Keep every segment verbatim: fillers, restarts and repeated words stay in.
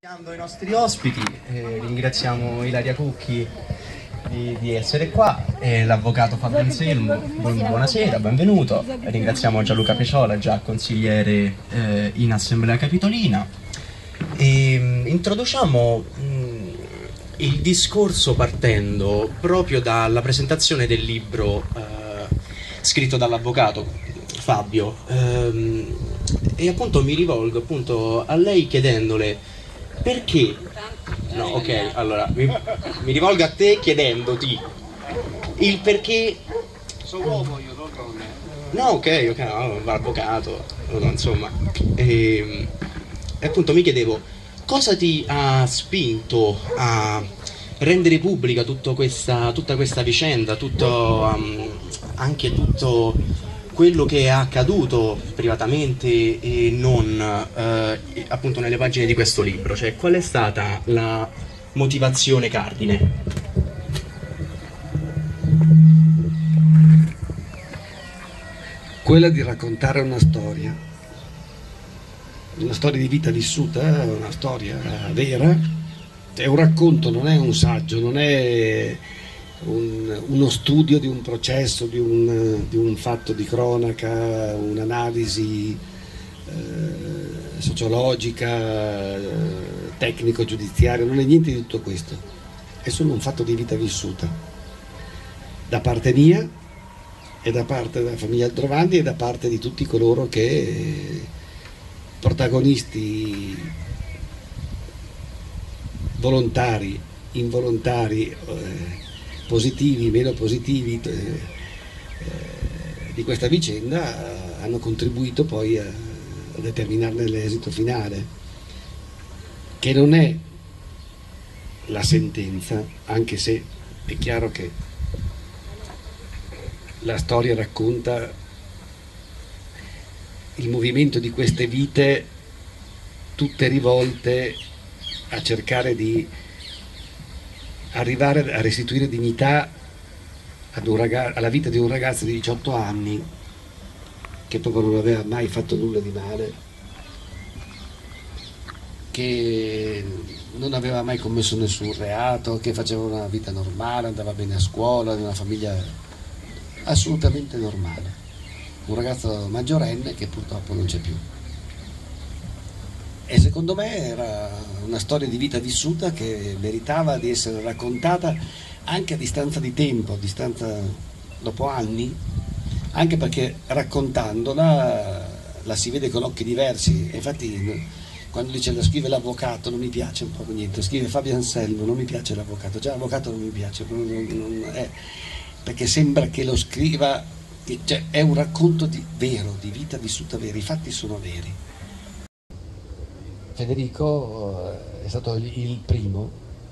Ringraziando i nostri ospiti, eh, ringraziamo Ilaria Cucchi di, di essere qua, e l'avvocato Fabio Anselmo, buonasera, benvenuto. Ringraziamo Gianluca Peciola, già consigliere eh, in Assemblea Capitolina. E, mh, introduciamo mh, il discorso partendo proprio dalla presentazione del libro eh, scritto dall'avvocato Fabio, ehm, e appunto mi rivolgo appunto a lei chiedendole perché. No, ok, allora mi, mi rivolgo a te chiedendoti il perché. Sono uomo io, non donna. No, ok, ok, no, avvocato, no, insomma. E, e appunto mi chiedevo cosa ti ha spinto a rendere pubblica tutto questa, tutta questa vicenda, tutto, um, anche tutto quello che è accaduto privatamente e non eh, appunto nelle pagine di questo libro, cioè qual è stata la motivazione cardine? Quella di raccontare una storia, una storia di vita vissuta, una storia vera, è un racconto, non è un saggio, non è un, uno studio di un processo, di un, di un fatto di cronaca, un'analisi eh, sociologica, eh, tecnico-giudiziaria, non è niente di tutto questo, è solo un fatto di vita vissuta, da parte mia e da parte della famiglia Aldrovandi e da parte di tutti coloro che, protagonisti volontari, involontari, eh, positivi, meno positivi eh, eh, di questa vicenda, eh, hanno contribuito poi a, a determinarne l'esito finale, che non è la sentenza, anche se è chiaro che la storia racconta il movimento di queste vite tutte rivolte a cercare di arrivare a restituire dignità ad un ragazzo, alla vita di un ragazzo di diciotto anni che proprio non aveva mai fatto nulla di male, che non aveva mai commesso nessun reato, che faceva una vita normale, andava bene a scuola, in una famiglia assolutamente normale, un ragazzo maggiorenne che purtroppo non c'è più. E secondo me era una storia di vita vissuta che meritava di essere raccontata anche a distanza di tempo, a distanza dopo anni, anche perché raccontandola la si vede con occhi diversi. E infatti quando dice la scrive l'avvocato non mi piace un po' niente, scrive Fabio Anselmo non mi piace l'avvocato, già l'avvocato non mi piace, non, non è, perché sembra che lo scriva, cioè è un racconto di, vero, di vita vissuta vera, i fatti sono veri. Federico è stato il primo,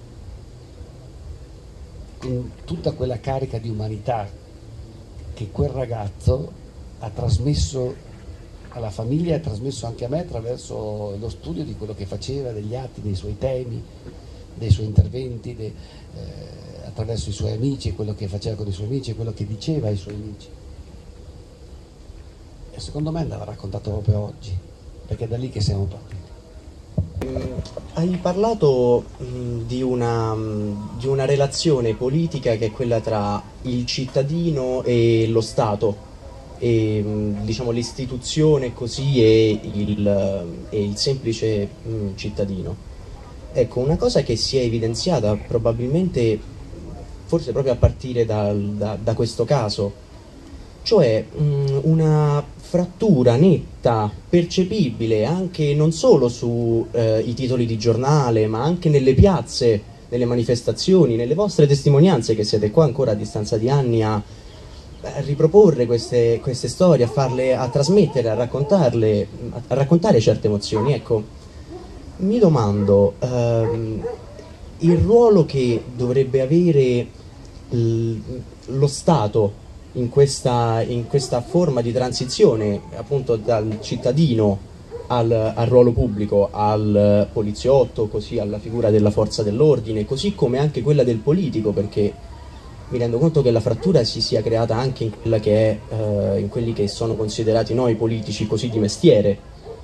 con tutta quella carica di umanità che quel ragazzo ha trasmesso alla famiglia e ha trasmesso anche a me attraverso lo studio di quello che faceva, degli atti, dei suoi temi, dei suoi interventi, de, eh, attraverso i suoi amici, quello che faceva con i suoi amici, quello che diceva ai suoi amici. E secondo me andava raccontato proprio oggi, perché è da lì che siamo partiti. Hai parlato mh, di, una, mh, di una relazione politica che è quella tra il cittadino e lo Stato, e mh, diciamo l'istituzione così e il, e il semplice mh, cittadino. Ecco, una cosa che si è evidenziata probabilmente, forse proprio a partire dal, da, da questo caso, cioè mh, una frattura netta, percepibile anche non solo sui eh, titoli di giornale, ma anche nelle piazze, nelle manifestazioni, nelle vostre testimonianze, che siete qua ancora a distanza di anni a, a riproporre queste, queste storie, a farle, a trasmettere, a raccontarle, a raccontare certe emozioni. Ecco, mi domando ehm, il ruolo che dovrebbe avere l, lo Stato In questa, in questa forma di transizione appunto dal cittadino al, al ruolo pubblico, al poliziotto, così alla figura della forza dell'ordine, così come anche quella del politico, perché mi rendo conto che la frattura si sia creata anche in, quella che è, eh, in quelli che sono considerati noi politici così di mestiere,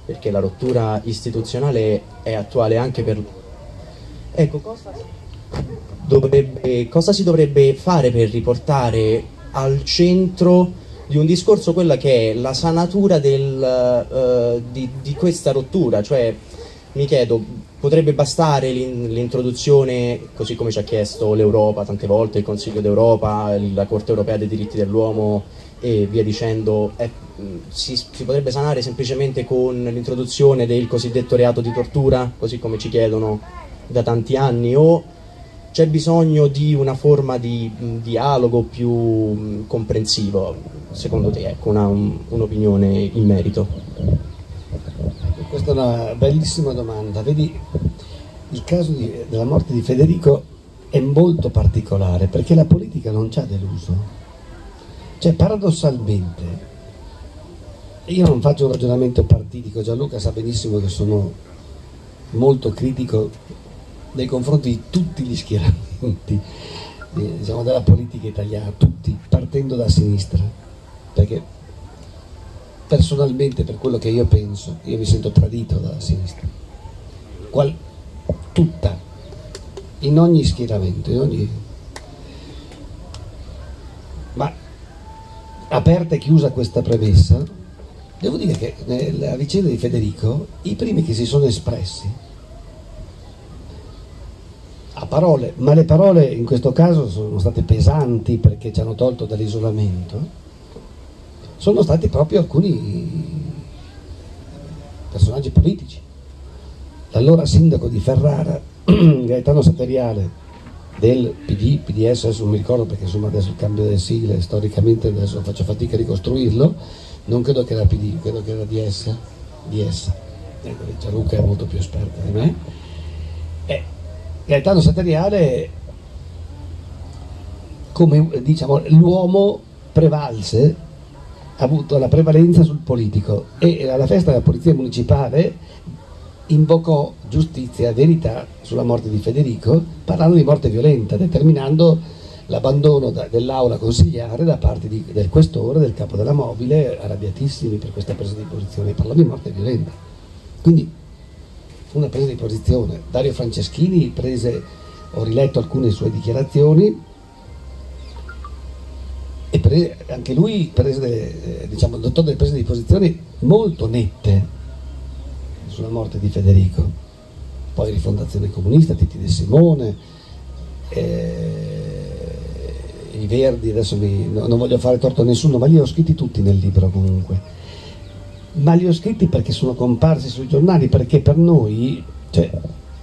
perché la rottura istituzionale è attuale anche per... Ecco, cosa, dovrebbe, cosa si dovrebbe fare per riportare al centro di un discorso quella che è la sanatura del, uh, di, di questa rottura? Cioè, mi chiedo, potrebbe bastare l'introduzione, così come ci ha chiesto l'Europa tante volte, il Consiglio d'Europa, la Corte Europea dei diritti dell'uomo e via dicendo, è, si, si potrebbe sanare semplicemente con l'introduzione del cosiddetto reato di tortura, così come ci chiedono da tanti anni, o c'è bisogno di una forma di mh, dialogo più mh, comprensivo, secondo te? Ecco, una, un, un'opinione in merito. Questa è una bellissima domanda. Vedi, il caso di, della morte di Federico è molto particolare perché la politica non ci ha deluso. Cioè, paradossalmente, io non faccio un ragionamento partitico, Gianluca sa benissimo che sono molto critico nei confronti di tutti gli schieramenti, eh, diciamo, della politica italiana, tutti, partendo da sinistra, perché personalmente, per quello che io penso, io mi sento tradito dalla sinistra, Qual, tutta, in ogni schieramento, in ogni... ma aperta e chiusa questa premessa, devo dire che nella vicenda di Federico i primi che si sono espressi a parole, ma le parole in questo caso sono state pesanti perché ci hanno tolto dall'isolamento, sono stati proprio alcuni personaggi politici. L'allora sindaco di Ferrara, Gaetano Satteriale, del P D, P D S, adesso non mi ricordo perché insomma adesso il cambio delle sigle storicamente adesso faccio fatica a ricostruirlo, non credo che era P D, credo che era D S, D S. Ecco, Gianluca è molto più esperto di me. E Gaetano Satteriale, come diciamo l'uomo prevalse, ha avuto la prevalenza sul politico e alla festa della polizia municipale invocò giustizia e verità sulla morte di Federico, parlando di morte violenta, determinando l'abbandono dell'aula consigliare da parte di, del questore, del capo della mobile, arrabbiatissimi per questa presa di posizione. Parlò di morte violenta. Quindi fu una presa di posizione. Dario Franceschini prese, ho riletto alcune sue dichiarazioni, e prese, anche lui prese, diciamo, adottò delle prese di posizione molto nette sulla morte di Federico. Poi Rifondazione Comunista, Titti De Simone, eh, i Verdi, adesso mi, no, non voglio fare torto a nessuno, ma li ho scritti tutti nel libro comunque. Ma li ho scritti perché sono comparsi sui giornali, perché per noi, cioè,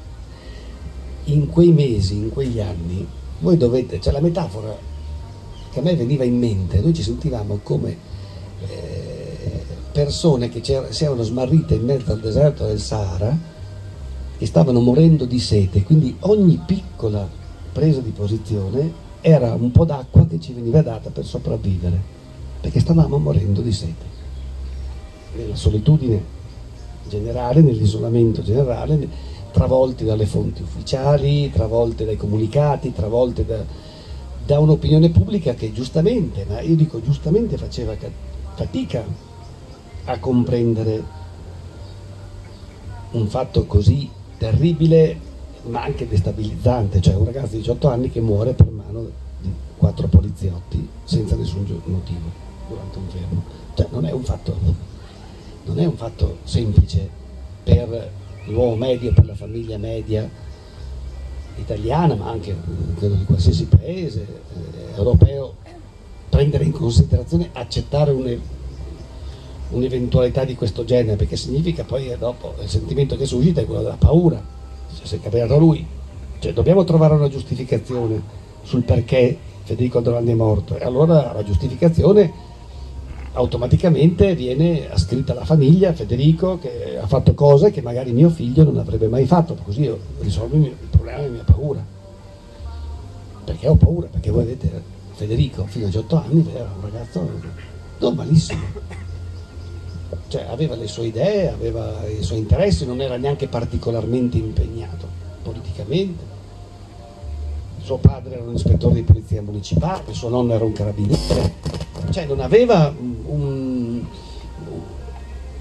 in quei mesi, in quegli anni, voi dovete, cioè la metafora che a me veniva in mente, noi ci sentivamo come eh, persone che si erano smarrite in mezzo al deserto del Sahara e stavano morendo di sete, quindi ogni piccola presa di posizione era un po' d'acqua che ci veniva data per sopravvivere, perché stavamo morendo di sete, nella solitudine generale, nell'isolamento generale, travolti dalle fonti ufficiali, travolti dai comunicati, travolti da, da un'opinione pubblica che giustamente, ma io dico giustamente, faceva fatica a comprendere un fatto così terribile ma anche destabilizzante, cioè un ragazzo di diciotto anni che muore per mano di quattro poliziotti senza nessun motivo durante un fermo. Cioè non è un fatto, non è un fatto semplice per l'uomo medio, per la famiglia media italiana, ma anche credo di qualsiasi paese eh, europeo, prendere in considerazione, accettare un un'eventualità di questo genere, perché significa poi dopo il sentimento che suscita è quello della paura, cioè, se è capitato a lui, cioè, dobbiamo trovare una giustificazione sul perché Federico Aldrovandi è morto, e allora la giustificazione automaticamente viene ascritta alla famiglia, Federico che ha fatto cose che magari mio figlio non avrebbe mai fatto, così io risolvo il, mio, il problema della mia paura, perché ho paura, perché voi vedete Federico fino a diciotto anni era un ragazzo normalissimo, cioè aveva le sue idee, aveva i suoi interessi, non era neanche particolarmente impegnato politicamente. Suo padre era un ispettore di polizia municipale, suo nonno era un carabiniere, cioè non aveva un,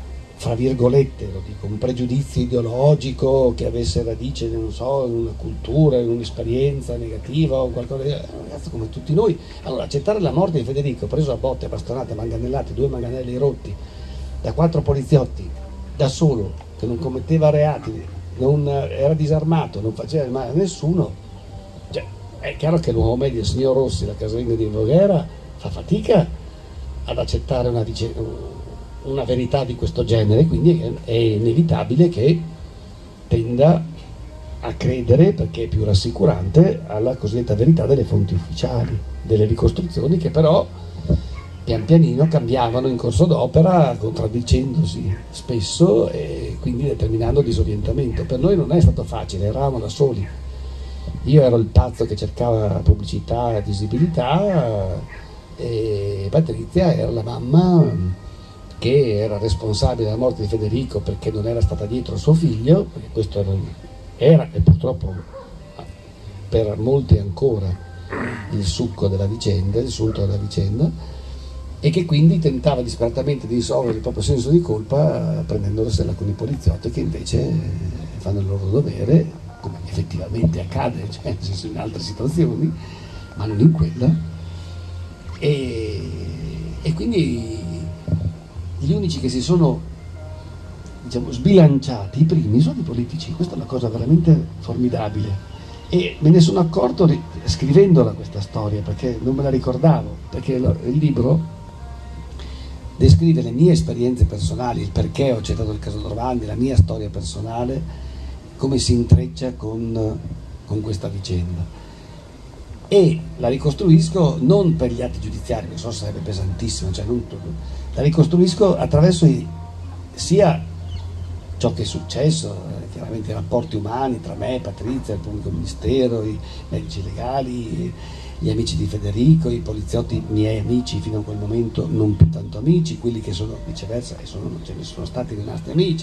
fra virgolette, lo dico, un pregiudizio ideologico che avesse radice, non so, in una cultura, in un'esperienza negativa o qualcosa di... un ragazzo come tutti noi. Allora, accettare la morte di Federico, preso a botte, bastonate, manganellate, due manganelli rotti, da quattro poliziotti, da solo, che non commetteva reati, non era disarmato, non faceva male a nessuno, cioè, è chiaro che l'uomo medio, il signor Rossi, la casalinga di Voghera, fa fatica ad accettare una vicenda, una verità di questo genere, quindi è inevitabile che tenda a credere, perché è più rassicurante, alla cosiddetta verità delle fonti ufficiali, delle ricostruzioni che però pian pianino cambiavano in corso d'opera, contraddicendosi spesso e quindi determinando disorientamento. Per noi non è stato facile, eravamo da soli. Io ero il pazzo che cercava pubblicità e visibilità e Patrizia era la mamma che era responsabile della morte di Federico perché non era stata dietro suo figlio, perché questo era, era e purtroppo per molti ancora il succo della vicenda, il sunto della vicenda, e che quindi tentava disperatamente di risolvere il proprio senso di colpa prendendosela con i poliziotti che invece fanno il loro dovere, come effettivamente accade, cioè in altre situazioni, ma non in quella, e, e quindi gli unici che si sono, diciamo, sbilanciati, i primi, sono i politici. Questa è una cosa veramente formidabile e me ne sono accorto scrivendola questa storia, perché non me la ricordavo, perché il libro descrive le mie esperienze personali, il perché ho accettato il caso Drovandi, la mia storia personale, come si intreccia con, con questa vicenda, e la ricostruisco non per gli atti giudiziari, non so se sarebbe pesantissimo, cioè non tutto. La ricostruisco attraverso i, sia ciò che è successo, eh, chiaramente i rapporti umani tra me, Patrizia, il pubblico ministero, i medici legali, gli amici di Federico, i poliziotti miei amici fino a quel momento non più tanto amici, quelli che sono viceversa e sono, ce ne sono stati rimasti amici,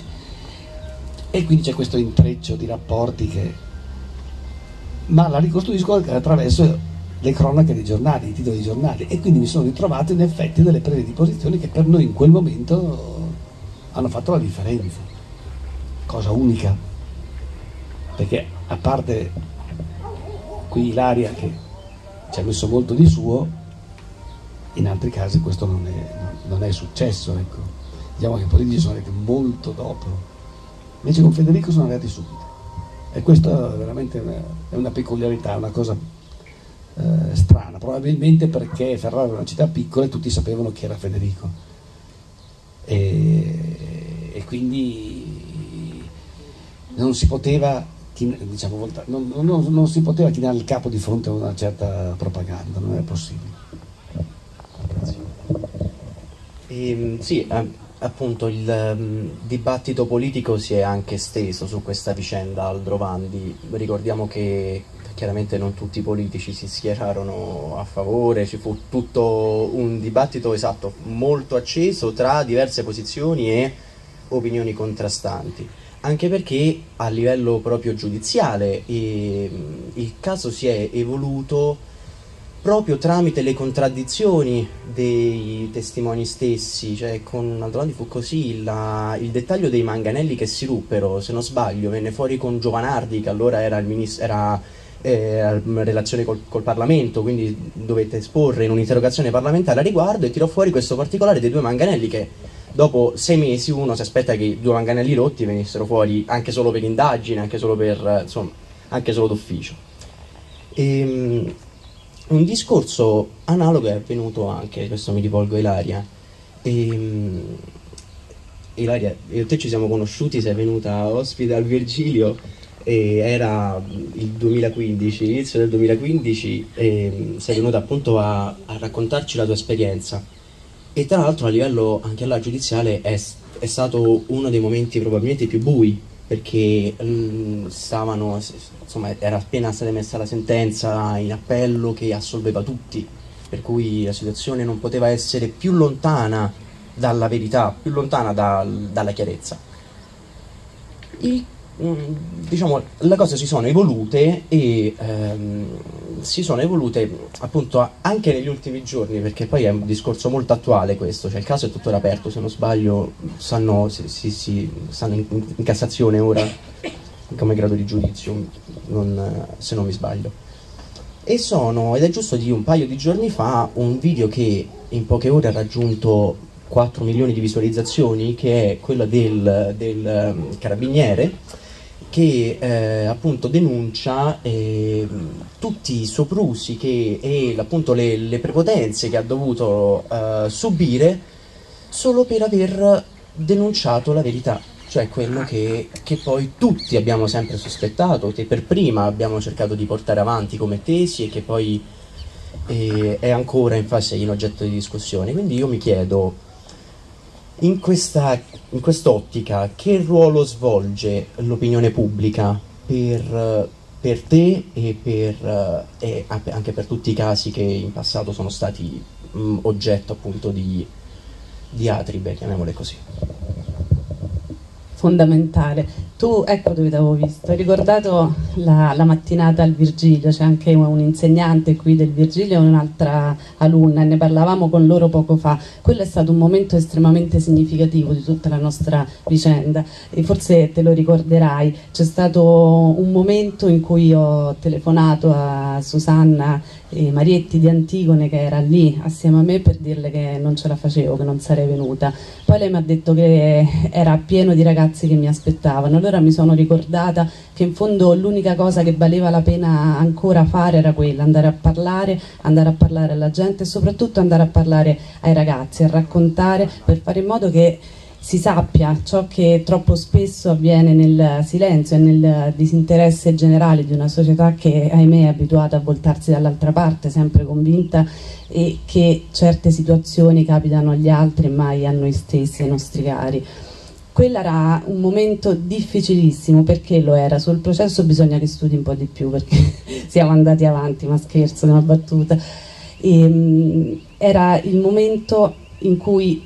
e quindi c'è questo intreccio di rapporti che... ma la ricostruisco attraverso le cronache dei giornali, i titoli dei giornali, e quindi mi sono ritrovato in effetti delle prese di posizione che per noi in quel momento hanno fatto la differenza, cosa unica, perché a parte qui Ilaria che ci ha messo molto di suo, in altri casi questo non è, non è successo, ecco. Diciamo che i politici sono arrivati molto dopo, invece con Federico sono arrivati subito, e questo è veramente una, è una peculiarità, una cosa Eh, strana, probabilmente perché Ferrara era una città piccola e tutti sapevano chi era Federico, e, e quindi non si poteva diciamo, volta, non, non, non si poteva chinare il capo di fronte a una certa propaganda, non è possibile. E, sì, appunto il um, dibattito politico si è anche esteso su questa vicenda Aldrovandi. Ricordiamo che chiaramente non tutti i politici si schierarono a favore, ci fu tutto un dibattito esatto molto acceso tra diverse posizioni e opinioni contrastanti, anche perché a livello proprio giudiziale eh, il caso si è evoluto proprio tramite le contraddizioni dei testimoni stessi, cioè con Aldrovandi fu così, la, il dettaglio dei manganelli che si ruppero, se non sbaglio, venne fuori con Giovanardi, che allora era il ministro, era eh, in relazione col, col Parlamento, quindi dovette esporre in un'interrogazione parlamentare a riguardo, e tirò fuori questo particolare dei due manganelli che dopo sei mesi uno si aspetta che i due manganelli rotti venissero fuori anche solo per indagine, anche solo per, insomma, anche solo d'ufficio. E, un discorso analogo è avvenuto anche, questo mi rivolgo a Ilaria. E, Ilaria, io e te ci siamo conosciuti, sei venuta ospite al Virgilio, e era il duemilaquindici, inizio del duemilaquindici, e sei venuta appunto a, a raccontarci la tua esperienza. E tra l'altro a livello anche alla giudiziale è, è stato uno dei momenti probabilmente più bui, perché mh, stavano, insomma, era appena stata emessa la sentenza in appello che assolveva tutti, per cui la situazione non poteva essere più lontana dalla verità, più lontana da, dalla chiarezza. Il, mh, diciamo, le cose si sono evolute e ehm, si sono evolute appunto anche negli ultimi giorni, perché poi è un discorso molto attuale questo, cioè il caso è tuttora aperto, se non sbaglio stanno, si, si, si, stanno in, in Cassazione ora come grado di giudizio, non, se non mi sbaglio. E sono, ed è giusto di un paio di giorni fa, un video che in poche ore ha raggiunto quattro milioni di visualizzazioni, che è quello del, del um, carabiniere che eh, appunto denuncia eh, tutti i soprusi che, e appunto le, le prepotenze che ha dovuto eh, subire solo per aver denunciato la verità, cioè quello che, che poi tutti abbiamo sempre sospettato, che per prima abbiamo cercato di portare avanti come tesi e che poi eh, è ancora in fase in oggetto di discussione. Quindi io mi chiedo, in questa, in quest'ottica, che ruolo svolge l'opinione pubblica per, per te e, per, e anche per tutti i casi che in passato sono stati mh, oggetto appunto di diatribe, chiamiamole così? Fondamentale. Tu, ecco dove ti avevo visto, hai ricordato la, la mattinata al Virgilio, c'è anche un insegnante qui del Virgilio e un'altra alunna, e ne parlavamo con loro poco fa. Quello è stato un momento estremamente significativo di tutta la nostra vicenda, e forse te lo ricorderai, c'è stato un momento in cui ho telefonato a Susanna e Marietti di Antigone, che era lì assieme a me, per dirle che non ce la facevo, che non sarei venuta. Poi lei mi ha detto che era pieno di ragazzi che mi aspettavano, allora mi sono ricordata che in fondo l'unica cosa che valeva la pena ancora fare era quella, andare a parlare, andare a parlare alla gente e soprattutto andare a parlare ai ragazzi, a raccontare, per fare in modo che si sappia ciò che troppo spesso avviene nel silenzio e nel disinteresse generale di una società che, ahimè, è abituata a voltarsi dall'altra parte, sempre convinta e che certe situazioni capitano agli altri e mai a noi stessi, ai nostri cari. Quello era un momento difficilissimo, perché lo era. Sul processo bisogna che studi un po' di più, perché siamo andati avanti, ma scherzo, è una battuta. E, um, era il momento in cui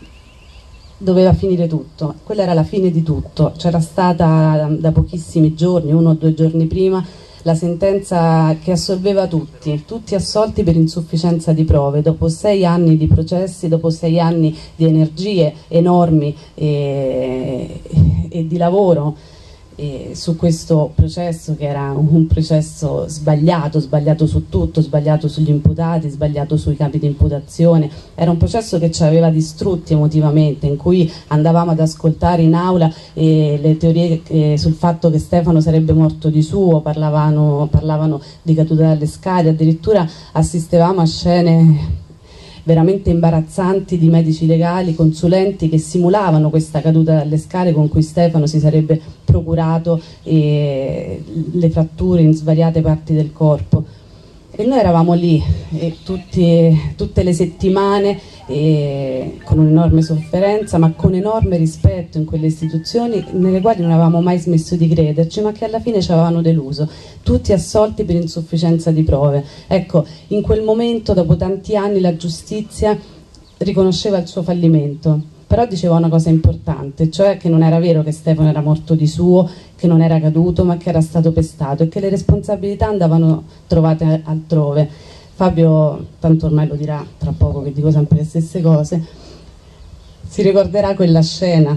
doveva finire tutto, quella era la fine di tutto. C'era stata da pochissimi giorni, uno o due giorni prima, la sentenza che assolveva tutti, tutti assolti per insufficienza di prove, dopo sei anni di processi, dopo sei anni di energie enormi e, e di lavoro e su questo processo, che era un processo sbagliato, sbagliato su tutto, sbagliato sugli imputati, sbagliato sui capi di imputazione. Era un processo che ci aveva distrutti emotivamente, in cui andavamo ad ascoltare in aula eh, le teorie eh, sul fatto che Stefano sarebbe morto di suo, parlavano, parlavano di caduta dalle scale, addirittura assistevamo a scene veramente imbarazzanti di medici legali, consulenti che simulavano questa caduta dalle scale con cui Stefano si sarebbe procurato eh, le fratture in svariate parti del corpo. E noi eravamo lì e tutti, tutte le settimane e con un'enorme sofferenza, ma con enorme rispetto in quelle istituzioni nelle quali non avevamo mai smesso di crederci, ma che alla fine ci avevano deluso, tutti assolti per insufficienza di prove. Ecco, in quel momento, dopo tanti anni, la giustizia riconosceva il suo fallimento, però diceva una cosa importante, cioè che non era vero che Stefano era morto di suo, che non era caduto, ma che era stato pestato e che le responsabilità andavano trovate altrove. Fabio, tanto ormai lo dirà tra poco, che dico sempre le stesse cose, si ricorderà quella scena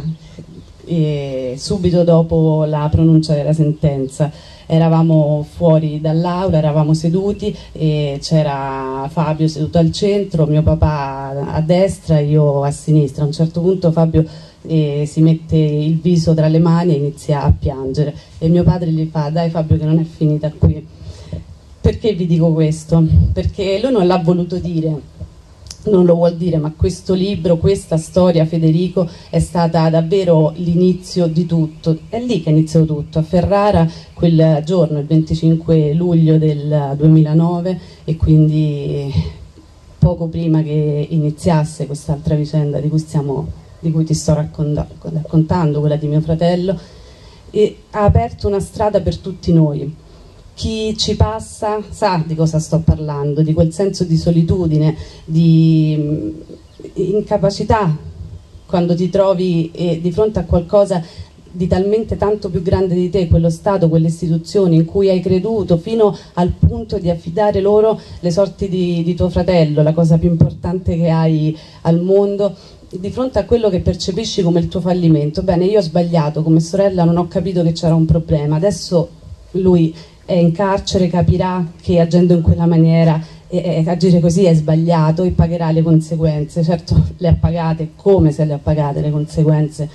e subito dopo la pronuncia della sentenza. Eravamo fuori dall'aula, eravamo seduti e c'era Fabio seduto al centro, mio papà a destra e io a sinistra. A un certo punto Fabio eh, si mette il viso tra le mani e inizia a piangere e mio padre gli fa: dai Fabio, che non è finita qui. Perché vi dico questo? Perché lui non l'ha voluto dire, non lo vuol dire, ma questo libro, questa storia, Federico, è stata davvero l'inizio di tutto. È lì che è iniziato tutto, a Ferrara, quel giorno, il venticinque luglio del duemilanove, e quindi poco prima che iniziasse quest'altra vicenda di cui, stiamo, di cui ti sto raccontando, quella di mio fratello, e ha aperto una strada per tutti noi. Chi ci passa sa di cosa sto parlando, di quel senso di solitudine, di incapacità quando ti trovi eh, di fronte a qualcosa di talmente tanto più grande di te, quello Stato, quelle istituzioni in cui hai creduto fino al punto di affidare loro le sorti di, di tuo fratello, la cosa più importante che hai al mondo, di fronte a quello che percepisci come il tuo fallimento. Bene, io ho sbagliato come sorella, non ho capito che c'era un problema, adesso lui è in carcere, capirà che agendo in quella maniera e, e agire così è sbagliato e pagherà le conseguenze. Certo, le ha pagate, come se le ha pagate le conseguenze.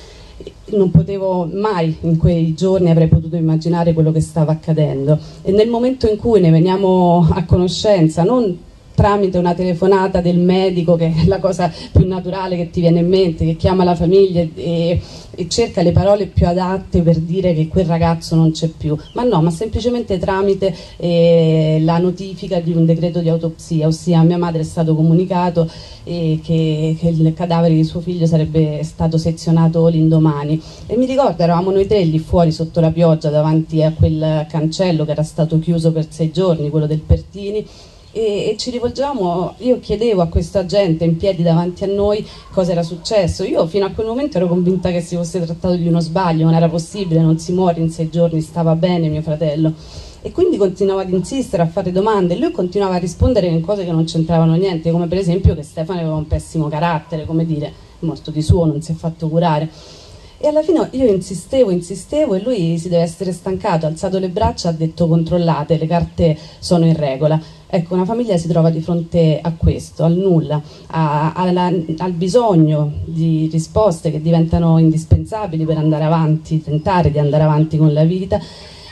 Non potevo mai, in quei giorni avrei potuto immaginare quello che stava accadendo, e nel momento in cui ne veniamo a conoscenza, non tramite una telefonata del medico, che è la cosa più naturale che ti viene in mente, che chiama la famiglia e, e cerca le parole più adatte per dire che quel ragazzo non c'è più, ma no, ma semplicemente tramite eh, la notifica di un decreto di autopsia, ossia a mia madre è stato comunicato eh, che, che il cadavere di suo figlio sarebbe stato sezionato l'indomani. E mi ricordo, eravamo noi tre lì fuori sotto la pioggia davanti a quel cancello che era stato chiuso per sei giorni, quello del Pertini, E, e ci rivolgevamo. Io chiedevo a questa gente in piedi davanti a noi cosa era successo. Io fino a quel momento ero convinta che si fosse trattato di uno sbaglio, non era possibile, non si muore in sei giorni, stava bene mio fratello. E quindi continuavo ad insistere, a fare domande, e lui continuava a rispondere in cose che non c'entravano niente, come per esempio che Stefano aveva un pessimo carattere, come dire, è morto di suo, non si è fatto curare. E alla fine io insistevo, insistevo e lui si deve essere stancato, ha alzato le braccia, ha detto controllate, le carte sono in regola. Ecco, una famiglia si trova di fronte a questo, al nulla, a, alla, al bisogno di risposte che diventano indispensabili per andare avanti, tentare di andare avanti con la vita,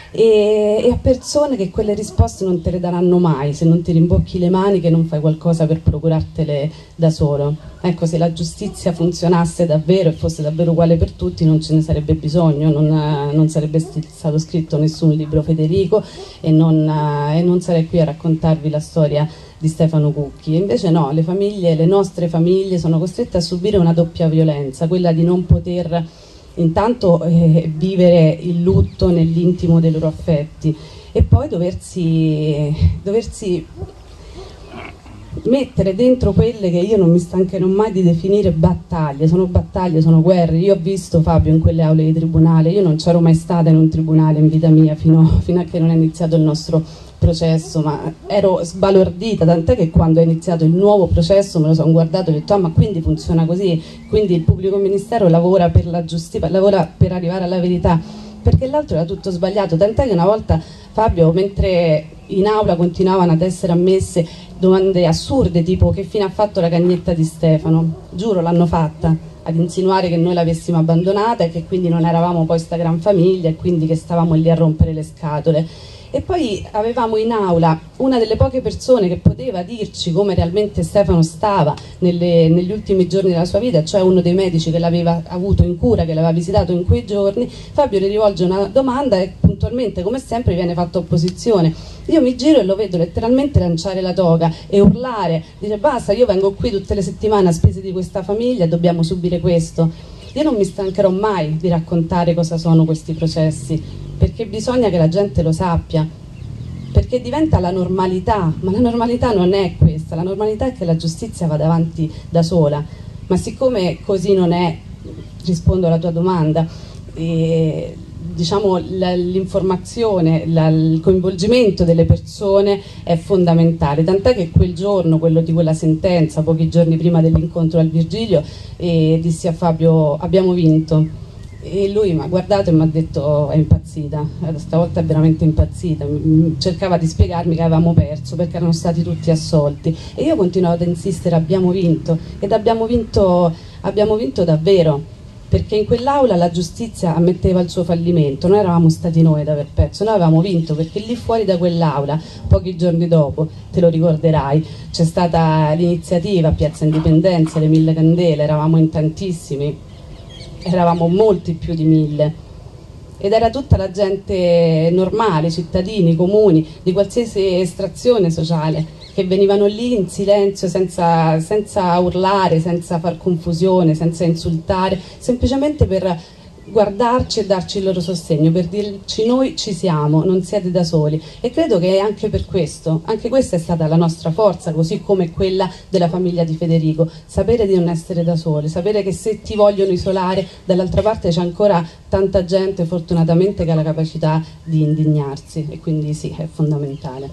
e, e a persone che quelle risposte non te le daranno mai se non ti rimbocchi le maniche e non fai qualcosa per procurartele da solo. Ecco, se la giustizia funzionasse davvero e fosse davvero uguale per tutti non ce ne sarebbe bisogno, non, non sarebbe stato scritto nessun libro Federico e non, e non sarei qui a raccontarvi la storia di Stefano Cucchi. E invece no, le famiglie, le nostre famiglie sono costrette a subire una doppia violenza, quella di non poter intanto eh, vivere il lutto nell'intimo dei loro affetti e poi doversi, doversi mettere dentro quelle che io non mi stancherò mai di definire battaglie. Sono battaglie, sono guerre. Io ho visto Fabio in quelle aule di tribunale, io non c'ero mai stata in un tribunale in vita mia fino, fino a che non è iniziato il nostro processo, ma ero sbalordita, tant'è che quando è iniziato il nuovo processo me lo sono guardato e ho detto ah, ma quindi funziona così, quindi il pubblico ministero lavora per la giustizia, lavora per arrivare alla verità, perché l'altro era tutto sbagliato, tant'è che una volta Fabio, mentre in aula continuavano ad essere ammesse domande assurde tipo che fine ha fatto la cagnetta di Stefano, giuro l'hanno fatta, ad insinuare che noi l'avessimo abbandonata e che quindi non eravamo poi sta gran famiglia e quindi che stavamo lì a rompere le scatole. E poi avevamo in aula una delle poche persone che poteva dirci come realmente Stefano stava nelle, negli ultimi giorni della sua vita, cioè uno dei medici che l'aveva avuto in cura, che l'aveva visitato in quei giorni. Fabio le rivolge una domanda e puntualmente, come sempre, viene fatta opposizione. Io mi giro e lo vedo letteralmente lanciare la toga e urlare, dire basta, io vengo qui tutte le settimane a spese di questa famiglia e dobbiamo subire questo. Io non mi stancherò mai di raccontare cosa sono questi processi, perché bisogna che la gente lo sappia, perché diventa la normalità, ma la normalità non è questa, la normalità è che la giustizia vada avanti da sola, ma siccome così non è, rispondo alla tua domanda, e, diciamo l'informazione, il coinvolgimento delle persone è fondamentale, tant'è che quel giorno, quello di quella sentenza, pochi giorni prima dell'incontro al Virgilio, eh, dissi a Fabio abbiamo vinto. E lui mi ha guardato e mi ha detto oh, è impazzita, stavolta è veramente impazzita, cercava di spiegarmi che avevamo perso perché erano stati tutti assolti e io continuavo ad insistere abbiamo vinto ed abbiamo vinto, abbiamo vinto davvero, perché in quell'aula la giustizia ammetteva il suo fallimento, non eravamo stati noi ad aver perso, noi avevamo vinto perché lì fuori da quell'aula, pochi giorni dopo, te lo ricorderai, c'è stata l'iniziativa a Piazza Indipendenza, le mille candele, eravamo in tantissimi, eravamo molti più di mille ed era tutta la gente normale, cittadini, comuni, di qualsiasi estrazione sociale che venivano lì in silenzio, senza, senza urlare, senza far confusione, senza insultare, semplicemente per guardarci e darci il loro sostegno, per dirci noi ci siamo, non siete da soli. E credo che anche per questo, anche questa è stata la nostra forza, così come quella della famiglia di Federico, sapere di non essere da soli, sapere che se ti vogliono isolare dall'altra parte c'è ancora tanta gente fortunatamente che ha la capacità di indignarsi, e quindi sì, è fondamentale.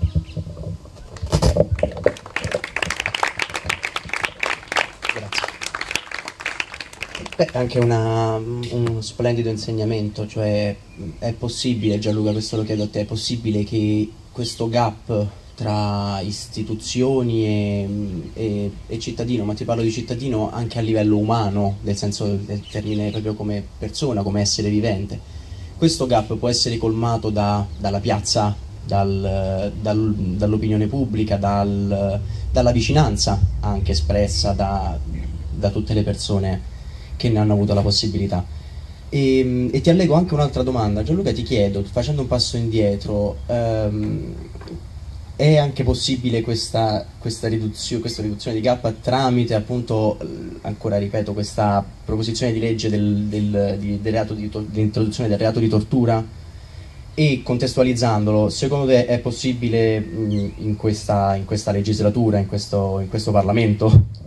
Beh, anche una, un splendido insegnamento, cioè è possibile, Gianluca, questo lo chiedo a te, è possibile che questo gap tra istituzioni e, e, e cittadino, ma ti parlo di cittadino anche a livello umano, nel senso del termine proprio come persona, come essere vivente, questo gap può essere colmato da, dalla piazza, dal, dal, dall'opinione pubblica, dal, dalla vicinanza anche espressa da, da tutte le persone che ne hanno avuto la possibilità. E, e ti allego anche un'altra domanda, Gianluca, ti chiedo, facendo un passo indietro, ehm, è anche possibile questa, questa, riduzio, questa riduzione di gap tramite, appunto, ancora ripeto, questa proposizione di legge del, del, di, del reato di, dell'introduzione del reato di tortura? E contestualizzandolo, secondo te è possibile mh, in, questa, in questa legislatura, in questo, in questo Parlamento?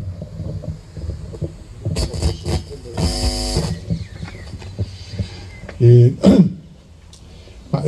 Eh, ma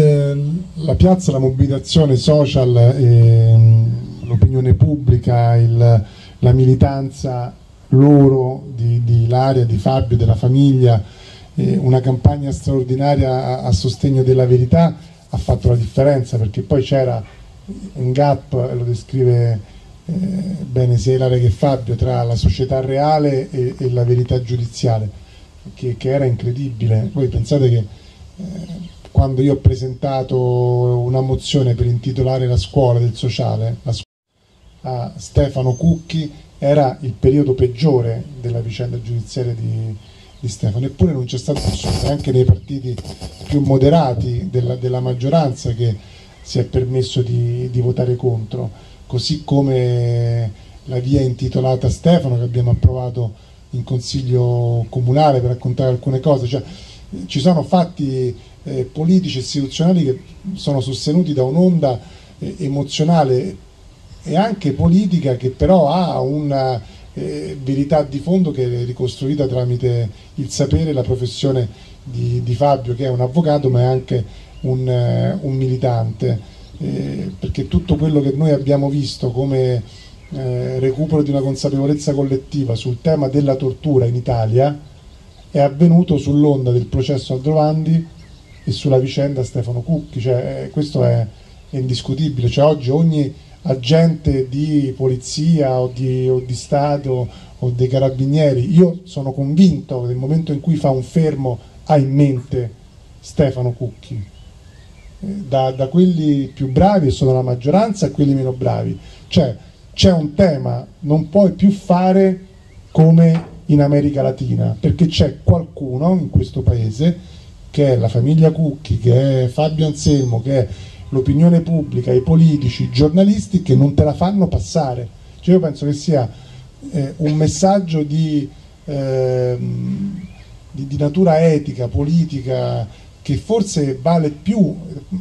il, la piazza, la mobilitazione social, eh, l'opinione pubblica, il, la militanza loro di, di Ilaria, di Fabio, della famiglia, eh, una campagna straordinaria a, a sostegno della verità ha fatto la differenza, perché poi c'era un gap, e lo descrive eh, bene sia Ilaria che Fabio, tra la società reale e, e la verità giudiziale. Che, che era incredibile. Voi pensate che eh, quando io ho presentato una mozione per intitolare la scuola del sociale la scuola a Stefano Cucchi, era il periodo peggiore della vicenda giudiziaria di, di Stefano, eppure non c'è stato nessuno, anche nei partiti più moderati della, della maggioranza, che si è permesso di, di votare contro, così come la via intitolata Stefano che abbiamo approvato in consiglio comunale per raccontare alcune cose. Cioè, ci sono fatti eh, politici e istituzionali che sono sostenuti da un'onda eh, emozionale e anche politica, che però ha una eh, verità di fondo che è ricostruita tramite il sapere e la professione di, di Fabio, che è un avvocato ma è anche un, eh, un militante, eh, perché tutto quello che noi abbiamo visto come Eh, recupero di una consapevolezza collettiva sul tema della tortura in Italia è avvenuto sull'onda del processo Aldrovandi e sulla vicenda Stefano Cucchi. Cioè, eh, questo è, è indiscutibile. Cioè, oggi ogni agente di polizia o di, o di Stato o dei carabinieri, io sono convinto che nel momento in cui fa un fermo ha in mente Stefano Cucchi, eh, da, da quelli più bravi, e sono la maggioranza, a quelli meno bravi. Cioè, c'è un tema, non puoi più fare come in America Latina, perché c'è qualcuno in questo paese, che è la famiglia Cucchi, che è Fabio Anselmo, che è l'opinione pubblica, i politici, i giornalisti, che non te la fanno passare. Cioè, io penso che sia eh, un messaggio di, eh, di, di natura etica, politica, che forse vale più,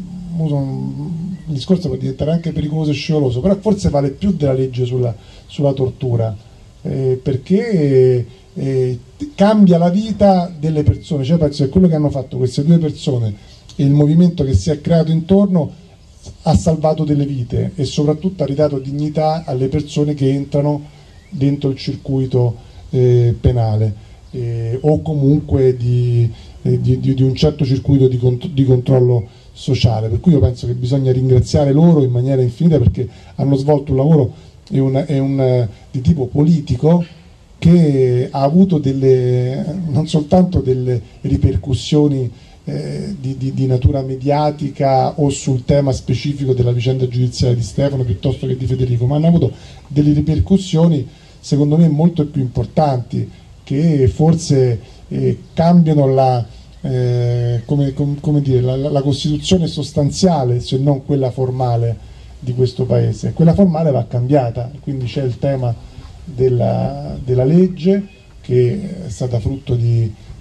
il discorso può diventare anche pericoloso e scivoloso, però forse vale più della legge sulla, sulla tortura, eh, perché eh, cambia la vita delle persone. Cioè, penso che quello che hanno fatto queste due persone e il movimento che si è creato intorno ha salvato delle vite e soprattutto ha ridato dignità alle persone che entrano dentro il circuito eh, penale eh, o comunque di, eh, di, di, di un certo circuito di, cont di controllo sociale. Per cui io penso che bisogna ringraziare loro in maniera infinita, perché hanno svolto un lavoro e un, e un, di tipo politico che ha avuto delle, non soltanto delle ripercussioni eh, di, di, di natura mediatica o sul tema specifico della vicenda giudiziaria di Stefano piuttosto che di Federico, ma hanno avuto delle ripercussioni secondo me molto più importanti, che forse eh, cambiano la Eh, come, com, come dire, la, la Costituzione sostanziale, se non quella formale di questo paese. Quella formale va cambiata, quindi c'è il tema della, della legge, che è stata frutto di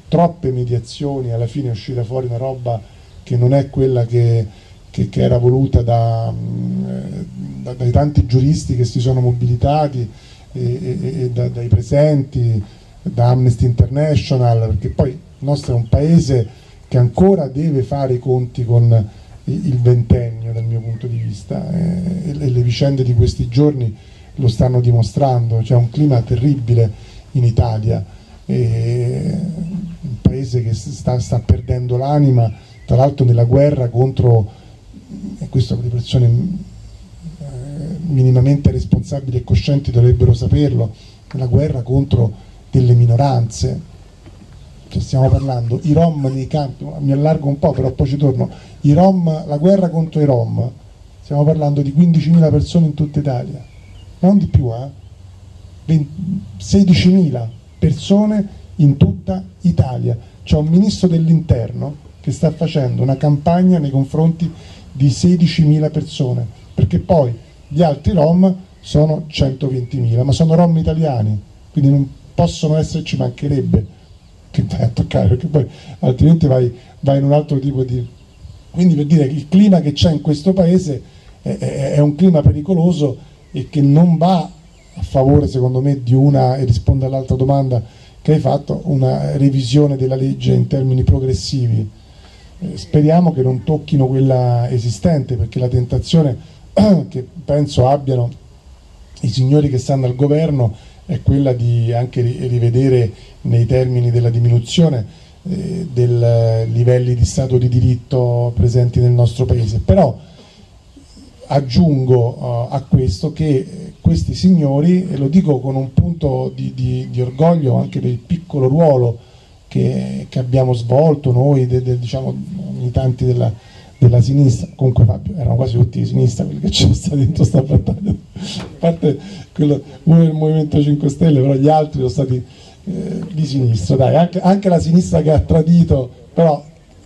troppe mediazioni, alla fine è uscita fuori una roba che non è quella che, che, che era voluta da, da, dai tanti giuristi che si sono mobilitati e, e, e da, dai presenti, da Amnesty International, perché poi il nostro è un paese che ancora deve fare i conti con il ventennio dal mio punto di vista, e le vicende di questi giorni lo stanno dimostrando. C'è un clima terribile in Italia, e un paese che sta, sta perdendo l'anima, tra l'altro nella guerra contro, e questo le persone eh, minimamente responsabili e coscienti dovrebbero saperlo, la guerra contro delle minoranze. Cioè, stiamo parlando i Rom nei campi, mi allargo un po' però poi ci torno, i Rom, la guerra contro i Rom, stiamo parlando di quindicimila persone in tutta Italia, non di più, eh? sedicimila persone in tutta Italia. C'è un ministro dell'interno che sta facendo una campagna nei confronti di sedicimila persone, perché poi gli altri Rom sono centoventimila, ma sono Rom italiani, quindi non possono esserci, mancherebbe che vai a toccare, perché poi altrimenti vai, vai in un altro tipo di... Quindi, per dire che il clima che c'è in questo paese è, è, è un clima pericoloso e che non va a favore, secondo me, di una, e risponde all'altra domanda che hai fatto, una revisione della legge in termini progressivi. Eh, speriamo che non tocchino quella esistente, perché la tentazione che penso abbiano i signori che stanno al governo è quella di anche rivedere nei termini della diminuzione eh, dei livelli di stato di diritto presenti nel nostro paese. Però aggiungo uh, a questo che questi signori, e lo dico con un punto di, di, di orgoglio anche per il piccolo ruolo che, che abbiamo svolto noi, de, de, diciamo, militanti della, della sinistra, comunque Fabio, erano quasi tutti di sinistra quelli che c'è stato dentro sta battaglia, a parte quello, uno del Movimento cinque Stelle, però gli altri sono stati eh, di sinistra, dai, anche, anche la sinistra che ha tradito, però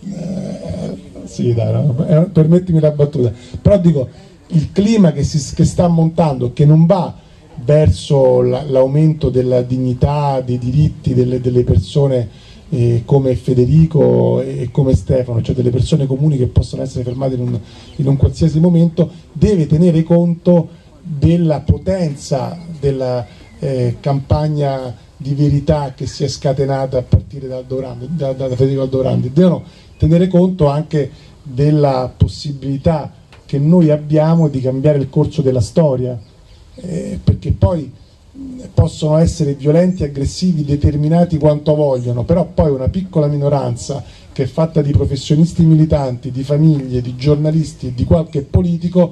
eh, sì, dai, no, permettimi la battuta, però dico, il clima che, si, che sta montando, che non va verso l'aumento della dignità, dei diritti delle, delle persone eh, come Federico e come Stefano, cioè delle persone comuni che possono essere fermate in un, in un qualsiasi momento, deve tenere conto della potenza della eh, campagna di verità che si è scatenata a partire da, Aldorandi, da, da Federico Aldorandi. Devono tenere conto anche della possibilità che noi abbiamo di cambiare il corso della storia, eh, perché poi possono essere violenti, aggressivi, determinati quanto vogliono, però poi una piccola minoranza che è fatta di professionisti militanti, di famiglie, di giornalisti e di qualche politico,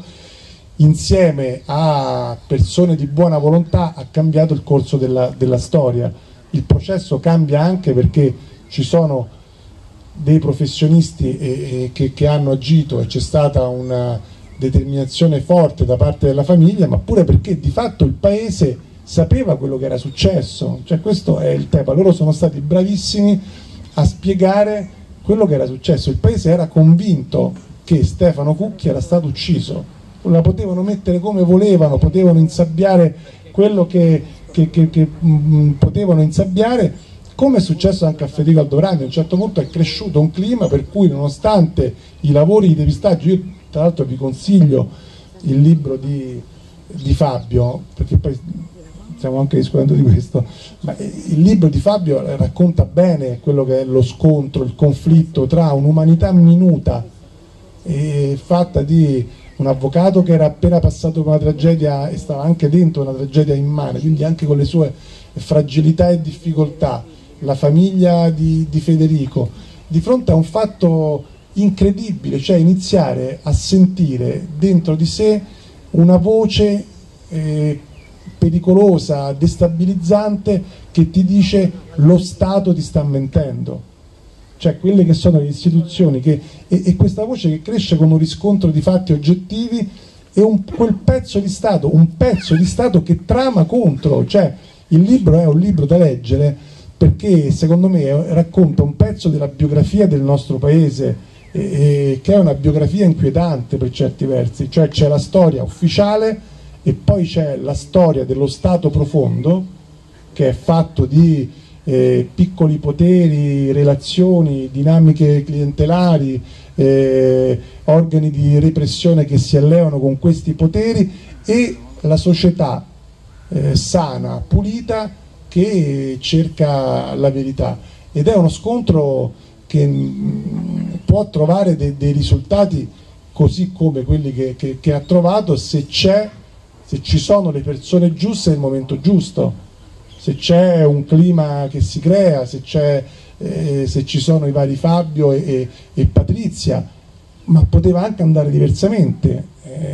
insieme a persone di buona volontà, ha cambiato il corso della, della storia. Il processo cambia anche perché ci sono dei professionisti e, e, che, che hanno agito, e c'è stata una determinazione forte da parte della famiglia, ma pure perché di fatto il paese sapeva quello che era successo, cioè questo è il tema. Loro sono stati bravissimi a spiegare quello che era successo. Il paese era convinto che Stefano Cucchi era stato ucciso, la potevano mettere come volevano, potevano insabbiare quello che, che, che, che mh, potevano insabbiare, come è successo anche a Federico Aldorandi. A un certo punto è cresciuto un clima per cui, nonostante i lavori di depistaggio, io tra l'altro vi consiglio il libro di, di Fabio, perché poi stiamo anche discutendo di questo, ma il libro di Fabio racconta bene quello che è lo scontro, il conflitto tra un'umanità minuta e fatta di un avvocato che era appena passato per una tragedia e stava anche dentro una tragedia immane, quindi anche con le sue fragilità e difficoltà, la famiglia di, di Federico, di fronte a un fatto incredibile, cioè iniziare a sentire dentro di sé una voce eh, pericolosa, destabilizzante, che ti dice lo Stato ti sta mentendo, cioè quelle che sono le istituzioni che, e, e questa voce che cresce con un riscontro di fatti oggettivi e un, quel pezzo di Stato, un pezzo di Stato che trama contro, cioè il libro è un libro da leggere perché secondo me racconta un pezzo della biografia del nostro paese, e, e, che è una biografia inquietante per certi versi, cioè c'è la storia ufficiale e poi c'è la storia dello Stato profondo, che è fatto di eh, piccoli poteri, relazioni, dinamiche clientelari, eh, organi di repressione che si alleano con questi poteri, e la società eh, sana, pulita, che cerca la verità. Ed è uno scontro che mh, può trovare de dei risultati così come quelli che, che, che ha trovato, se c'è, se ci sono le persone giuste nel momento giusto, se c'è un clima che si crea, se, c'è, eh, se ci sono i vari Fabio e, e, e Patrizia. Ma poteva anche andare diversamente,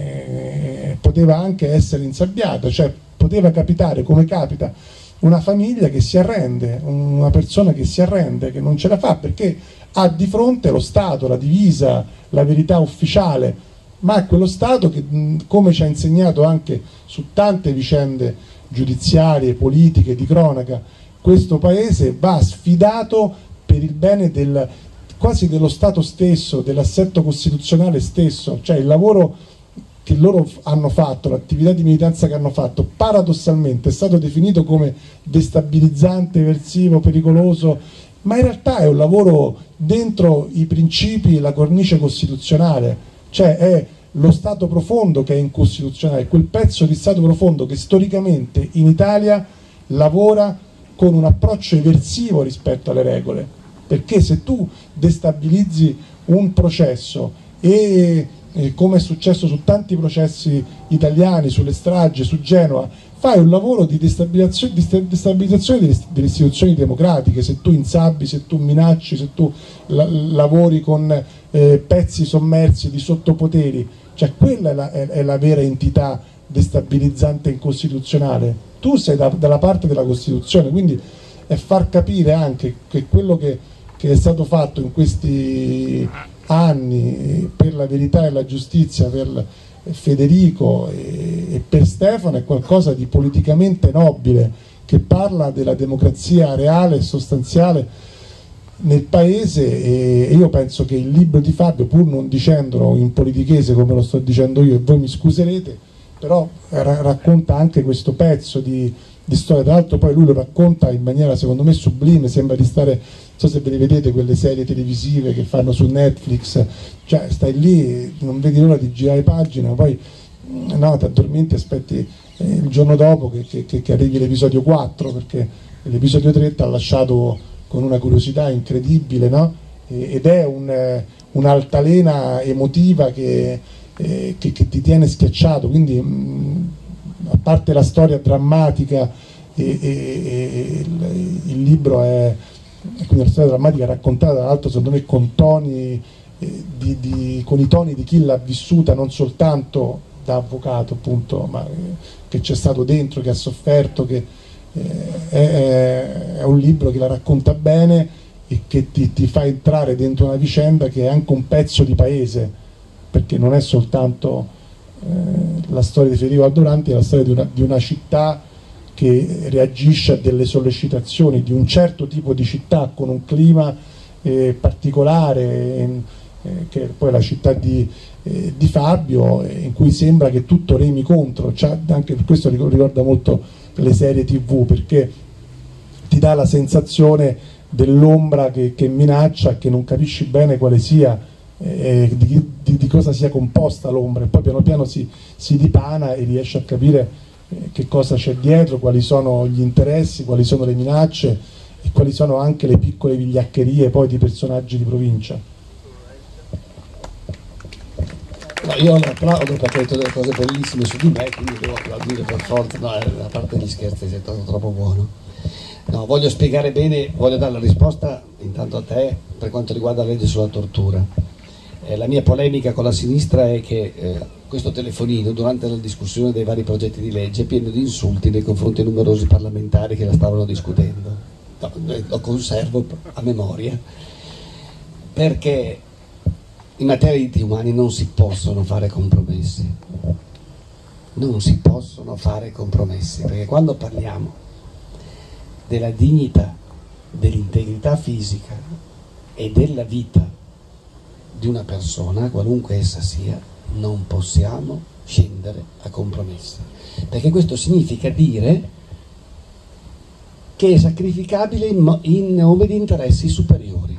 eh, poteva anche essere insabbiata, cioè poteva capitare, come capita, una famiglia che si arrende, una persona che si arrende, che non ce la fa perché ha di fronte lo Stato, la divisa, la verità ufficiale, ma è quello Stato che, come ci ha insegnato anche su tante vicende giudiziarie, politiche, di cronaca, questo paese va sfidato per il bene del, quasi dello Stato stesso, dell'assetto costituzionale stesso. Cioè il lavoro che loro hanno fatto, l'attività di militanza che hanno fatto, paradossalmente è stato definito come destabilizzante, eversivo, pericoloso, ma in realtà è un lavoro dentro i principi e la cornice costituzionale, cioè è lo Stato profondo che è incostituzionale, quel pezzo di Stato profondo che storicamente in Italia lavora con un approccio eversivo rispetto alle regole, perché se tu destabilizzi un processo e, e come è successo su tanti processi italiani, sulle stragi, su Genova, fai un lavoro di destabilizzazione, di destabilizzazione delle, delle istituzioni democratiche, se tu insabbi, se tu minacci, se tu la, lavori con eh, pezzi sommersi di sottopoteri, cioè quella è la, è, è la vera entità destabilizzante incostituzionale. Tu sei da, dalla parte della Costituzione, quindi è far capire anche che quello che, che è stato fatto in questi anni per la verità e la giustizia, per Federico e, e per Stefano, è qualcosa di politicamente nobile, che parla della democrazia reale e sostanziale nel paese. E io penso che il libro di Fabio, pur non dicendolo in politichese come lo sto dicendo io, e voi mi scuserete, però ra racconta anche questo pezzo di, di storia. Tra l'altro poi lui lo racconta in maniera secondo me sublime, sembra di stare, non so se ve le vedete quelle serie televisive che fanno su Netflix, cioè stai lì, non vedi l'ora di girare pagina, poi no, ti addormenti, aspetti eh, il giorno dopo che, che, che arrivi l'episodio quattro, perché l'episodio tre ti ha lasciato con una curiosità incredibile, no? E, ed è un, eh, un'altalena emotiva che, eh, che, che ti tiene schiacciato, quindi mh, a parte la storia drammatica e, e, e il, il libro è quindi una storia drammatica raccontata tra l'altro secondo me con toni eh, di, di, con i toni di chi l'ha vissuta, non soltanto da avvocato appunto, ma eh, che c'è stato dentro, che ha sofferto, che eh, è, è un libro che la racconta bene e che ti, ti fa entrare dentro una vicenda che è anche un pezzo di paese, perché non è soltanto eh, la storia di Federico Aldoranti, è la storia di una, di una città che reagisce a delle sollecitazioni di un certo tipo di città con un clima eh, particolare, eh, che è poi la città di, eh, di Fabio, eh, in cui sembra che tutto remi contro. Cioè, anche per questo ricorda molto le serie tv, perché ti dà la sensazione dell'ombra che, che minaccia, che non capisci bene quale sia, eh, di, di, di cosa sia composta l'ombra, e poi piano piano si, si dipana e riesci a capire che cosa c'è dietro, quali sono gli interessi, quali sono le minacce e quali sono anche le piccole vigliaccherie poi di personaggi di provincia. No, io lo applaudo perché ha detto delle cose bellissime su di me, quindi devo applaudire per forza. No, la parte degli scherzi è stato troppo buono. No, voglio spiegare bene, voglio dare la risposta intanto a te per quanto riguarda la legge sulla tortura. Eh, la mia polemica con la sinistra è che eh, questo telefonino durante la discussione dei vari progetti di legge è pieno di insulti nei confronti di numerosi parlamentari che la stavano discutendo. No, lo conservo a memoria, perché in materia di diritti umani non si possono fare compromessi, non si possono fare compromessi, perché quando parliamo della dignità, dell'integrità fisica e della vita di una persona, qualunque essa sia, non possiamo scendere a compromessi, perché questo significa dire che è sacrificabile in, in nome di interessi superiori.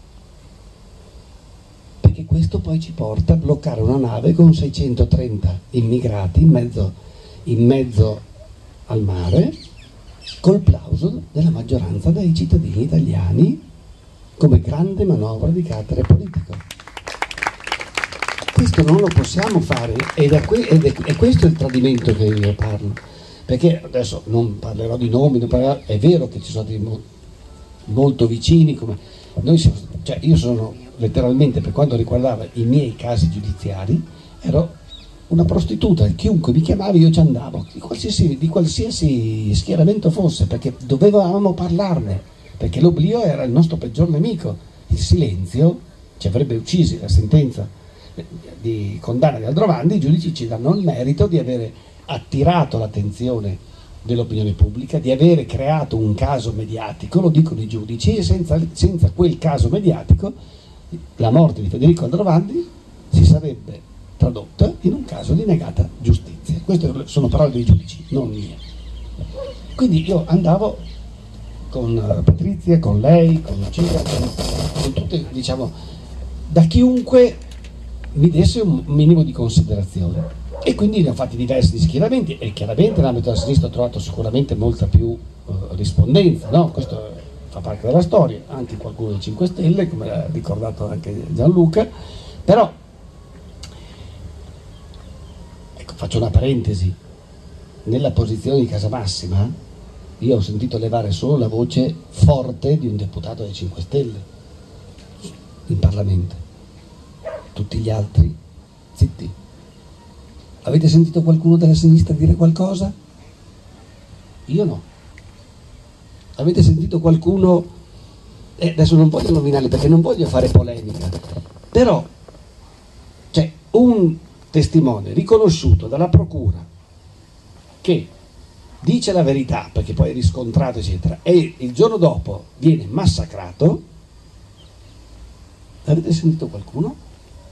Perché questo poi ci porta a bloccare una nave con seicentotrenta immigrati in mezzo, in mezzo al mare, col plauso della maggioranza dei cittadini italiani, come grande manovra di carattere politico. Questo non lo possiamo fare, ed è, que ed è, è questo il tradimento che io parlo. Perché adesso non parlerò di nomi, non parlerò, è vero che ci sono stati mo molto vicini, come noi siamo, cioè io sono letteralmente, per quanto riguardava i miei casi giudiziari, ero una prostituta, e chiunque mi chiamava io ci andavo, di qualsiasi, di qualsiasi schieramento fosse, perché dovevamo parlarne, perché l'oblio era il nostro peggior nemico, il silenzio ci avrebbe uccisi. La sentenza di condanna di Aldrovandi, i giudici ci danno il merito di avere attirato l'attenzione dell'opinione pubblica, di avere creato un caso mediatico, lo dicono i giudici, e senza, senza quel caso mediatico la morte di Federico Aldrovandi si sarebbe tradotta in un caso di negata giustizia. Queste sono parole dei giudici, non mie. Quindi io andavo con Patrizia, con lei, con Cida, con, con tutte, diciamo, da chiunque mi desse un minimo di considerazione. E quindi ne ho fatti diversi schieramenti, e chiaramente nell'ambito della sinistra ho trovato sicuramente molta più uh, rispondenza, no? Questo fa parte della storia, anche qualcuno dei cinque Stelle, come ha ricordato anche Gianluca, però ecco, faccio una parentesi: nella posizione di Casamassima io ho sentito levare solo la voce forte di un deputato dei cinque Stelle in Parlamento, tutti gli altri zitti. Avete sentito qualcuno della sinistra dire qualcosa? Io no. Avete sentito qualcuno, eh, adesso non voglio nominarli perché non voglio fare polemica, però c'è un testimone riconosciuto dalla procura che dice la verità, perché poi è riscontrato eccetera, e il giorno dopo viene massacrato. Avete sentito qualcuno?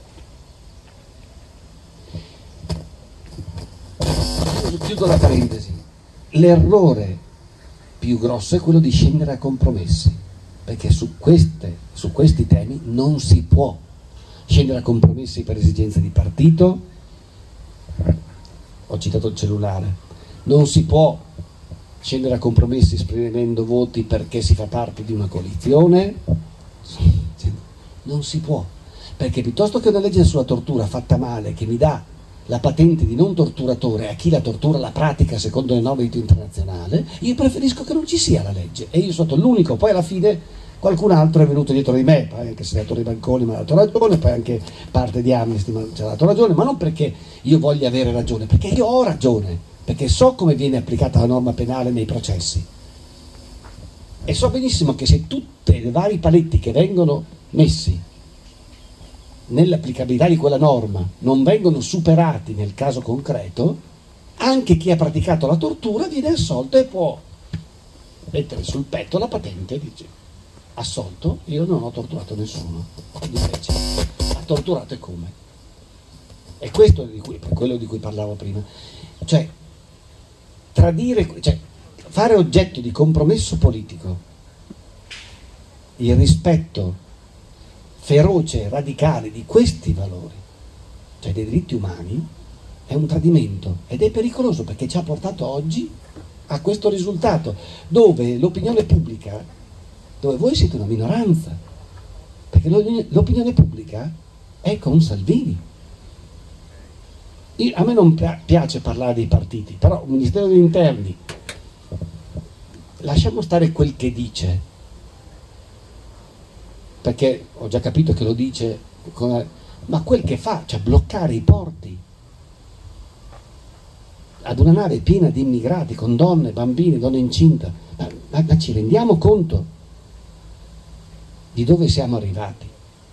Chiudo la parentesi. L'errore più grosso è quello di scendere a compromessi, perché su, queste, su questi temi non si può scendere a compromessi per esigenze di partito. Ho citato il cellulare. Non si può scendere a compromessi esprimendo voti perché si fa parte di una coalizione. Non si può, perché piuttosto che una legge sulla tortura fatta male, che mi dà la patente di non torturatore a chi la tortura la pratica secondo le norme di diritto internazionale, io preferisco che non ci sia la legge, e io sono stato l'unico. Poi alla fine qualcun altro è venuto dietro di me, poi anche il senatore Banconi mi ha dato ragione, poi anche parte di Amnesty mi ha dato ragione, ma non perché io voglia avere ragione, perché io ho ragione, perché so come viene applicata la norma penale nei processi, e so benissimo che se tutti i vari paletti che vengono messi nell'applicabilità di quella norma non vengono superati nel caso concreto, anche chi ha praticato la tortura viene assolto e può mettere sul petto la patente e dice: assolto, io non ho torturato nessuno. Ed invece ha torturato, e come? E questo è di cui, per quello di cui parlavo prima, cioè tradire, cioè fare oggetto di compromesso politico il rispetto feroce e radicale di questi valori, cioè dei diritti umani, è un tradimento, ed è pericoloso, perché ci ha portato oggi a questo risultato, dove l'opinione pubblica, dove voi siete una minoranza, perché l'opinione pubblica è con Salvini. Io, a me non piace parlare dei partiti, però il Ministero degli Interni, lasciamo stare quel che dice, perché ho già capito che lo dice, ma quel che fa, cioè bloccare i porti ad una nave piena di immigrati, con donne, bambini, donne incinte, ma, ma, ma ci rendiamo conto di dove siamo arrivati?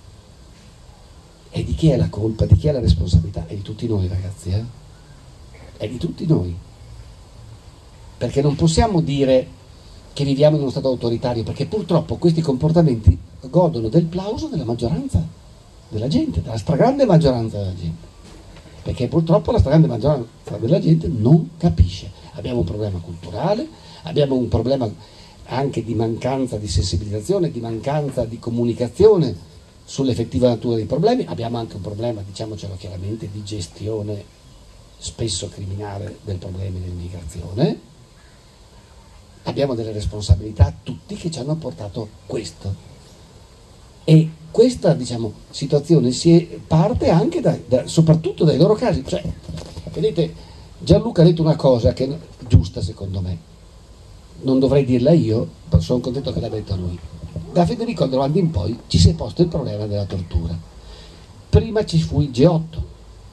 E di chi è la colpa, di chi è la responsabilità? È di tutti noi, ragazzi, eh? È di tutti noi, perché non possiamo dire che viviamo in uno stato autoritario, perché purtroppo questi comportamenti godono del plauso della maggioranza della gente, della stragrande maggioranza della gente, perché purtroppo la stragrande maggioranza della gente non capisce. Abbiamo un problema culturale, abbiamo un problema anche di mancanza di sensibilizzazione, di mancanza di comunicazione sull'effettiva natura dei problemi. Abbiamo anche un problema, diciamocelo chiaramente, di gestione spesso criminale del problema dell'immigrazione. Abbiamo delle responsabilità tutti che ci hanno portato questo, e questa, diciamo, situazione si è, parte anche da, da, soprattutto dai loro casi. Cioè, vedete, Gianluca ha detto una cosa che è giusta secondo me, non dovrei dirla io, ma sono contento che l'abbia detto lui. Da Federico Aldrovandi in poi ci si è posto il problema della tortura. Prima ci fu il G otto,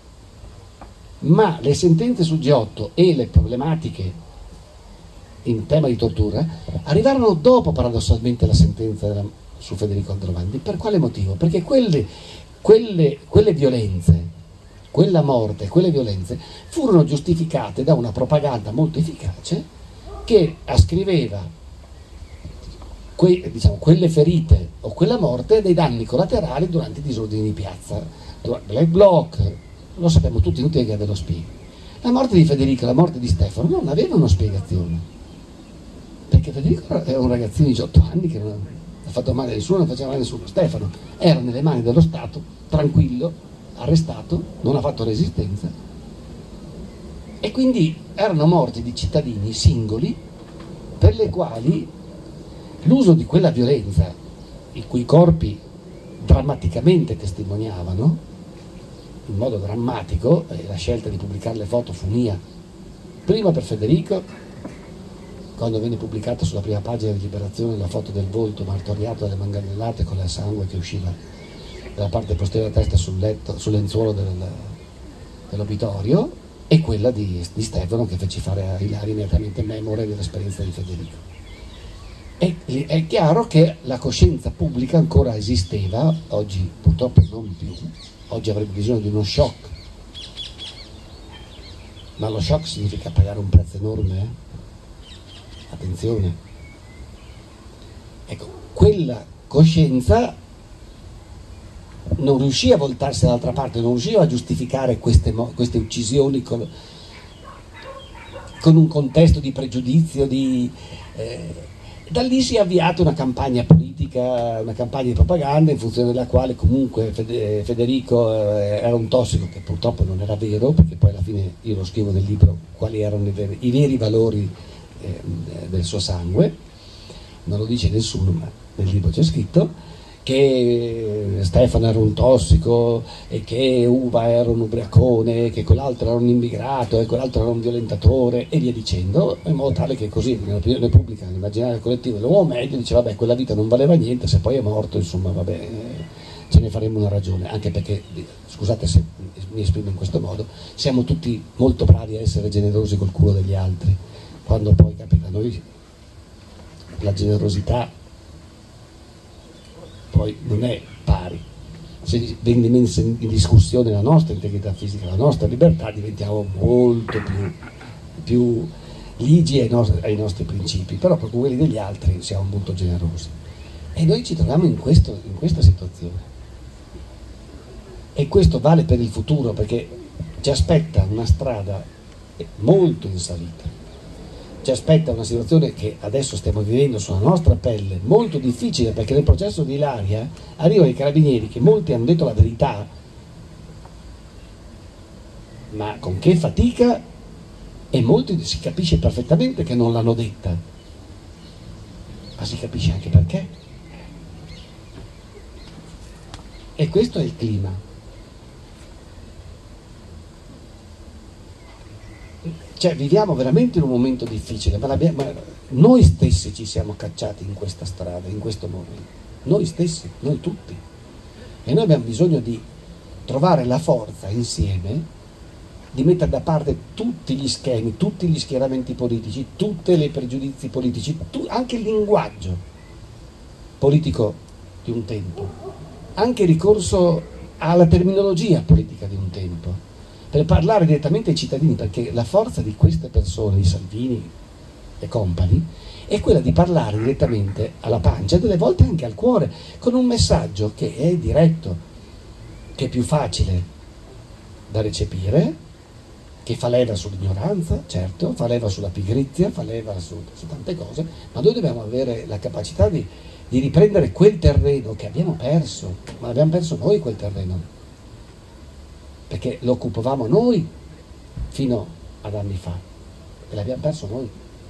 ma le sentenze sul G otto e le problematiche in tema di tortura arrivarono dopo, paradossalmente, la sentenza della, su Federico Aldrovandi. Per quale motivo? Perché quelle, quelle, quelle violenze, quella morte, quelle violenze furono giustificate da una propaganda molto efficace che ascriveva que, diciamo, quelle ferite o quella morte dei danni collaterali durante i disordini di piazza, Black Bloc, lo sappiamo tutti, inutile che ve lo spieghi. La morte di Federico e la morte di Stefano non avevano spiegazione, perché Federico era un ragazzino di diciotto anni che non ha fatto male a nessuno, non faceva male a nessuno. Stefano era nelle mani dello Stato, tranquillo, arrestato, non ha fatto resistenza, e quindi erano morti di cittadini singoli per le quali l'uso di quella violenza, i cui corpi drammaticamente testimoniavano in modo drammatico, e la scelta di pubblicare le foto fu mia, prima per Federico, quando venne pubblicata sulla prima pagina di Liberazione la foto del volto martoriato dalle manganellate con il sangue che usciva dalla parte posteriore della testa sul letto, sul lenzuolo del, dell'obitorio, e quella di, di Stefano, che feci fare a Ilaria immediatamente memore dell'esperienza di Federico. È, è chiaro che la coscienza pubblica ancora esisteva, oggi purtroppo non più, oggi avrebbe bisogno di uno shock, ma lo shock significa pagare un prezzo enorme, eh? Attenzione. Ecco, quella coscienza non riuscì a voltarsi dall'altra parte, non riusciva a giustificare queste, queste uccisioni con, con un contesto di pregiudizio, di, eh, da lì si è avviata una campagna politica, una campagna di propaganda in funzione della quale comunque Federico era un tossico, che purtroppo non era vero, perché poi alla fine io lo scrivo nel libro quali erano i veri, i veri valori eh, del suo sangue, non lo dice nessuno, ma nel libro c'è scritto che Stefano era un tossico e che Uva era un ubriacone, che quell'altro era un immigrato e quell'altro era un violentatore, e via dicendo, in modo tale che così nell'opinione pubblica, nell'immaginario collettivo dell'uomo medio dice vabbè, quella vita non valeva niente, se poi è morto insomma vabbè, ce ne faremo una ragione, anche perché, scusate se mi esprimo in questo modo, siamo tutti molto bravi a essere generosi col culo degli altri, quando poi capita a noi la generosità poi non è pari. Se viene messa in discussione la nostra integrità fisica, la nostra libertà, diventiamo molto più, più ligi ai nostri, ai nostri principi, però proprio quelli degli altri siamo molto generosi. E noi ci troviamo in, questo, in questa situazione. E questo vale per il futuro, perché ci aspetta una strada molto in salita. Ci aspetta una situazione che adesso stiamo vivendo sulla nostra pelle, molto difficile, perché nel processo di Ilaria arrivano i carabinieri che molti hanno detto la verità, ma con che fatica, e molti si capisce perfettamente che non l'hanno detta, ma si capisce anche perché. E questo è il clima. Cioè, viviamo veramente in un momento difficile, ma, ma noi stessi ci siamo cacciati in questa strada, in questo momento, noi stessi, noi tutti, e noi abbiamo bisogno di trovare la forza insieme di mettere da parte tutti gli schemi, tutti gli schieramenti politici, tutti i pregiudizi politici, tu, anche il linguaggio politico di un tempo, anche il ricorso alla terminologia politica di un tempo, per parlare direttamente ai cittadini, perché la forza di queste persone, di Salvini e compagni, è quella di parlare direttamente alla pancia e delle volte anche al cuore, con un messaggio che è diretto, che è più facile da recepire che fa leva sull'ignoranza, certo, fa leva sulla pigrizia, fa leva su, su tante cose, ma noi dobbiamo avere la capacità di, di riprendere quel terreno che abbiamo perso, ma abbiamo perso noi quel terreno, perché lo occupavamo noi fino ad anni fa e l'abbiamo perso noi.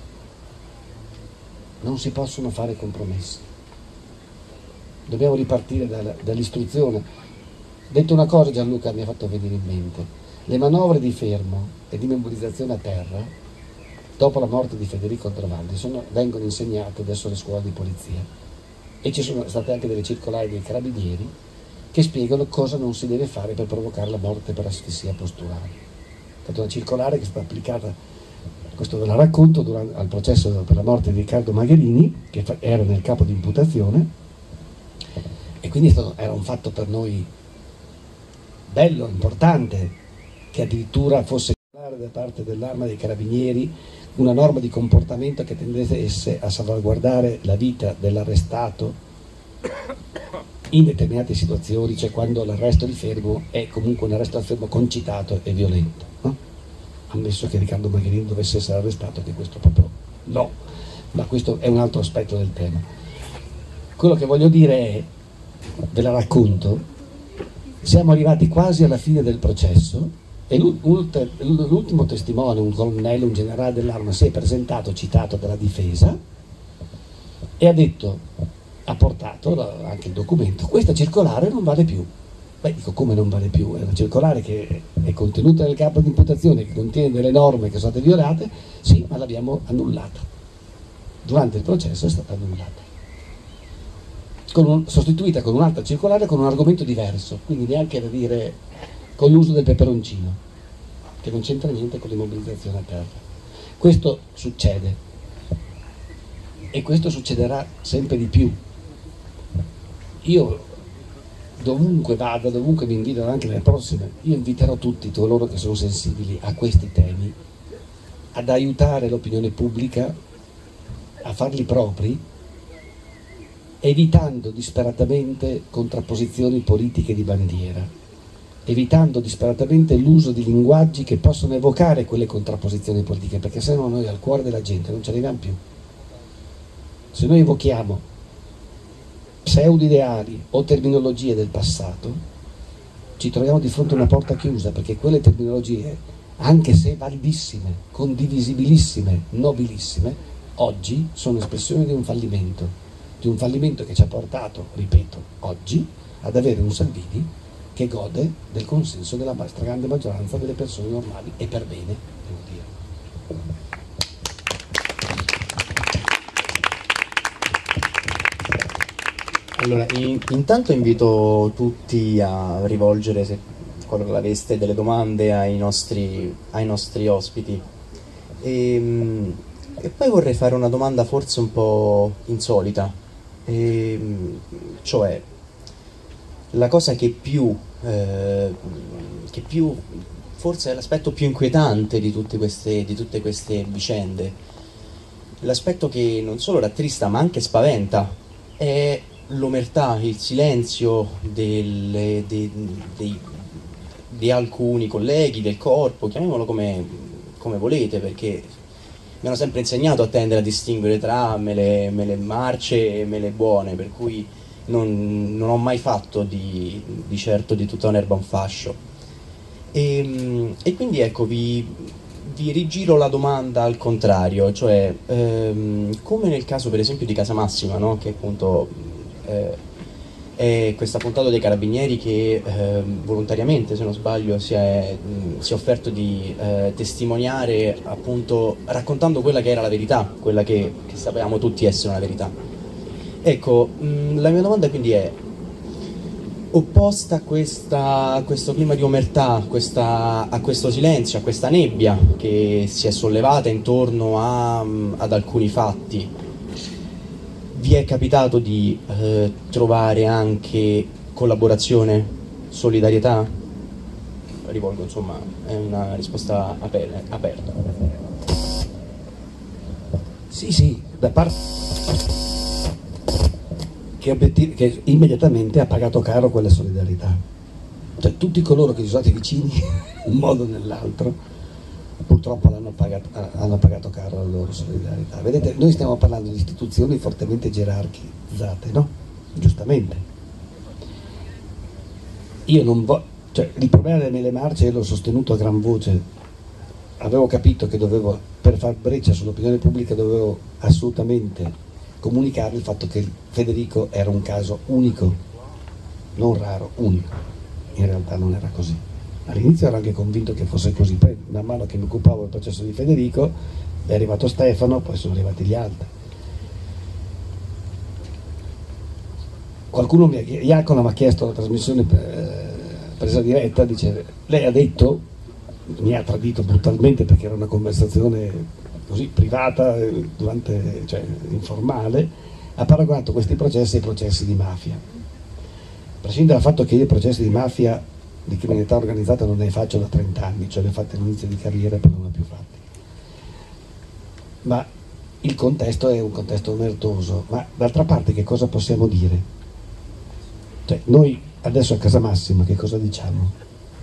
Non si possono fare compromessi, dobbiamo ripartire dal, dall'istruzione. Detto una cosa, Gianluca, mi ha fatto venire in mente: le manovre di fermo e di mobilizzazione a terra dopo la morte di Federico Aldrovandi sono, vengono insegnate adesso alle scuole di polizia, e ci sono state anche delle circolari dei carabinieri che spiegano cosa non si deve fare per provocare la morte per asfissia posturale. È stata una circolare che è stata applicata, questo ve la racconto, durante, al processo per la morte di Riccardo Magherini, che fa, era nel capo di imputazione, e quindi è stato, era un fatto per noi bello, importante, che addirittura fosse da parte dell'Arma dei Carabinieri una norma di comportamento che tendesse a salvaguardare la vita dell'arrestato in determinate situazioni, cioè quando l'arresto di fermo è comunque un arresto al fermo concitato e violento, no? Ammesso che Riccardo Magherini dovesse essere arrestato, che questo proprio no, ma questo è un altro aspetto del tema. Quello che voglio dire è, ve la racconto, siamo arrivati quasi alla fine del processo e l'ultimo testimone, un colonnello, un generale dell'Arma, si è presentato, citato dalla difesa, e ha detto, ha portato anche il documento: questa circolare non vale più. Beh, dico, come non vale più? È una circolare che è contenuta nel capo di imputazione, che contiene delle norme che sono state violate. Sì, ma l'abbiamo annullata. Durante il processo è stata annullata, con un, sostituita con un'altra circolare con un argomento diverso, quindi neanche da dire con l'uso del peperoncino, che non c'entra niente con l'immobilizzazione a terra. Questo succede, e questo succederà sempre di più. Io dovunque vada, dovunque mi invitano, anche nelle prossime, io inviterò tutti coloro che sono sensibili a questi temi ad aiutare l'opinione pubblica a farli propri, evitando disperatamente contrapposizioni politiche di bandiera, evitando disperatamente l'uso di linguaggi che possono evocare quelle contrapposizioni politiche, perché se no noi al cuore della gente non ci arriviamo più. Se noi evochiamo pseudo-ideali o terminologie del passato, ci troviamo di fronte a una porta chiusa, perché quelle terminologie, anche se validissime, condivisibilissime, nobilissime, oggi sono espressione di un fallimento, di un fallimento che ci ha portato, ripeto, oggi ad avere un Salvini che gode del consenso della stragrande maggioranza delle persone normali, e per bene, devo dire. Allora, in, intanto invito tutti a rivolgere, se qualora aveste delle domande, ai nostri, ai nostri ospiti. E, e poi vorrei fare una domanda forse un po' insolita, e, cioè la cosa che più, eh, che più forse è l'aspetto più inquietante di tutte queste, di tutte queste vicende, l'aspetto che non solo rattrista ma anche spaventa, è l'omertà, il silenzio delle, de, de, di alcuni colleghi del corpo, chiamiamolo come, come volete, perché mi hanno sempre insegnato a tendere a distinguere tra mele, mele marce e mele buone, per cui non, non ho mai fatto di, di certo di tutta un'erba un fascio. E, e quindi ecco, vi, vi rigiro la domanda al contrario, cioè ehm, come nel caso per esempio di Casamassima, no? Che appunto eh, è questa puntata dei Carabinieri che eh, volontariamente, se non sbaglio, si è, mh, si è offerto di eh, testimoniare, appunto raccontando quella che era la verità, quella che, che sapevamo tutti essere una verità. Ecco, mh, la mia domanda quindi è, opposta a, questa, a questo clima di omertà, questa, a questo silenzio, a questa nebbia che si è sollevata intorno a, ad alcuni fatti, vi è capitato di eh, trovare anche collaborazione, solidarietà? Rivolgo, insomma, è una risposta aper- aperta. Sì, sì, da parte che, che immediatamente ha pagato caro quella solidarietà. Cioè tutti coloro che sono stati vicini in un modo o nell'altro purtroppo l'hanno pagato, hanno pagato caro la loro solidarietà. Vedete, noi stiamo parlando di istituzioni fortemente gerarchizzate, no? Giustamente. Io non voglio, cioè, il problema delle mele marce io l'ho sostenuto a gran voce, avevo capito che dovevo, per far breccia sull'opinione pubblica, dovevo assolutamente comunicare il fatto che Federico era un caso unico, non raro, unico. In realtà non era così. All'inizio ero anche convinto che fosse così, poi man mano che mi occupavo del processo di Federico è arrivato Stefano, poi sono arrivati gli altri. Qualcuno mi ha, Iacono mi ha chiesto la trasmissione presa diretta, dice, lei ha detto, mi ha tradito brutalmente perché era una conversazione così privata, durante, cioè, informale, ha paragonato questi processi ai processi di mafia. A prescindere dal fatto che io i processi di mafia, di criminalità organizzata non ne faccio da trenta anni, cioè li ho fatti all'inizio di carriera e poi non ne ho più fatti. Ma il contesto è un contesto omertoso, ma d'altra parte che cosa possiamo dire? Cioè, noi adesso a Casa Massima che cosa diciamo?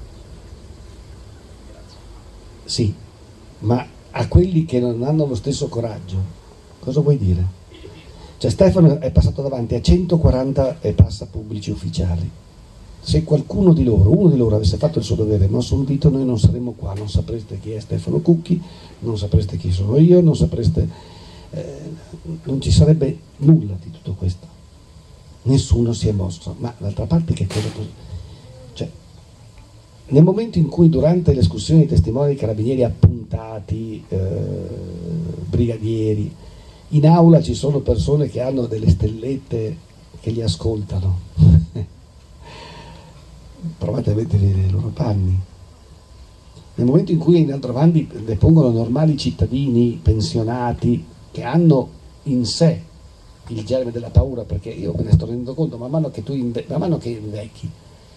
Sì, ma a quelli che non hanno lo stesso coraggio, cosa vuoi dire? Cioè Stefano è passato davanti a centoquaranta e passa pubblici ufficiali. Se qualcuno di loro, uno di loro avesse fatto il suo dovere e mosso un dito, noi non saremmo qua, non sapreste chi è Stefano Cucchi, non sapreste chi sono io, non sapreste, eh, non ci sarebbe nulla di tutto questo. Nessuno si è mosso, ma d'altra parte che cosa... Cioè, nel momento in cui durante l'escursione dei testimoni carabinieri appuntati, eh, brigadieri, in aula ci sono persone che hanno delle stellette che li ascoltano, provate a metterli nei loro panni. Nel momento in cui in Aldrovandi depongono normali cittadini pensionati che hanno in sé il germe della paura, perché io me ne sto rendendo conto man mano che tu inve- man mano che invecchi,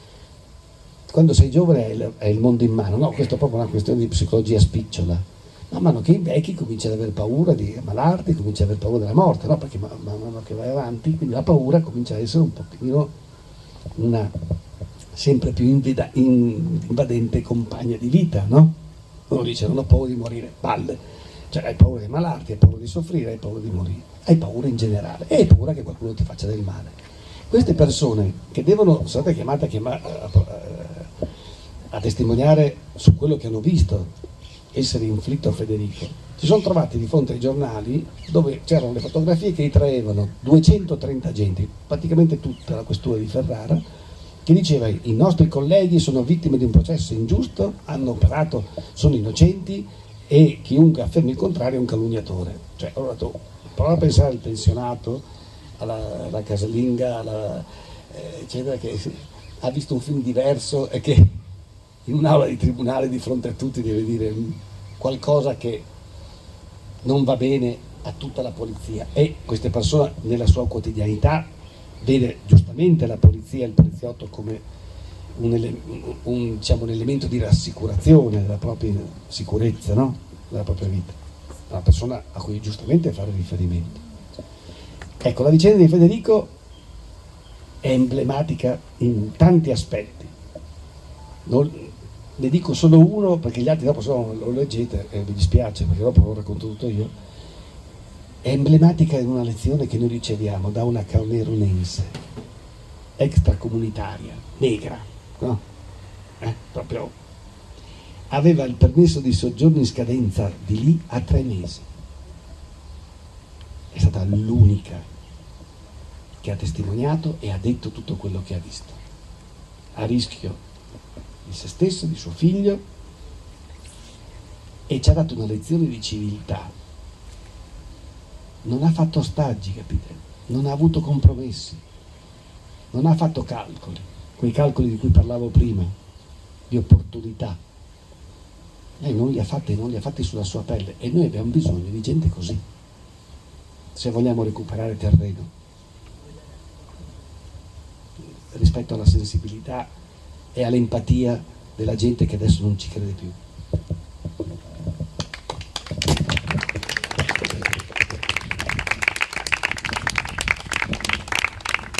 quando sei giovane è il, è il mondo in mano, no, questo è proprio una questione di psicologia spicciola. Man mano che invecchi cominci ad avere paura di ammalarti, cominci ad avere paura della morte, no? Perché man mano che vai avanti, quindi la paura comincia a essere un pochino una sempre più invida, invadente compagna di vita, no? Uno dice non ho paura di morire, palle, cioè hai paura di ammalarti, hai paura di soffrire, hai paura di morire, hai paura in generale e hai paura che qualcuno ti faccia del male. Queste persone che devono, sono state chiamate a, chiamare, a, a, a testimoniare su quello che hanno visto essere inflitto a Federico, si sono trovati di fronte ai giornali dove c'erano le fotografie che ritraevano duecentotrenta agenti, praticamente tutta la questura di Ferrara, che diceva i nostri colleghi sono vittime di un processo ingiusto, hanno operato, sono innocenti e chiunque affermi il contrario è un calunniatore. Cioè, allora tu prova a pensare al pensionato, alla, alla casalinga, alla, eh, eccetera, che ha visto un film diverso e che in un'aula di tribunale di fronte a tutti deve dire qualcosa che non va bene a tutta la polizia, e queste persone nella sua quotidianità vede giustamente la polizia e il poliziotto come un, ele un, diciamo, un elemento di rassicurazione della propria sicurezza, no? Della propria vita, una persona a cui giustamente fare riferimento. Ecco, la vicenda di Federico è emblematica in tanti aspetti. Non, ne dico solo uno perché gli altri dopo se no lo leggete e mi dispiace perché dopo lo racconto tutto io. È emblematica in una lezione che noi riceviamo da una camerunense extracomunitaria, negra, no? Eh, proprio aveva il permesso di soggiorno in scadenza di lì a tre mesi. È stata l'unica che ha testimoniato e ha detto tutto quello che ha visto, a rischio di se stesso, di suo figlio, e ci ha dato una lezione di civiltà. Non ha fatto ostaggi, capite? Non ha avuto compromessi, non ha fatto calcoli, quei calcoli di cui parlavo prima, di opportunità. Lei non li ha fatti, non li ha fatti sulla sua pelle, e noi abbiamo bisogno di gente così, se vogliamo recuperare terreno rispetto alla sensibilità e all'empatia della gente che adesso non ci crede più.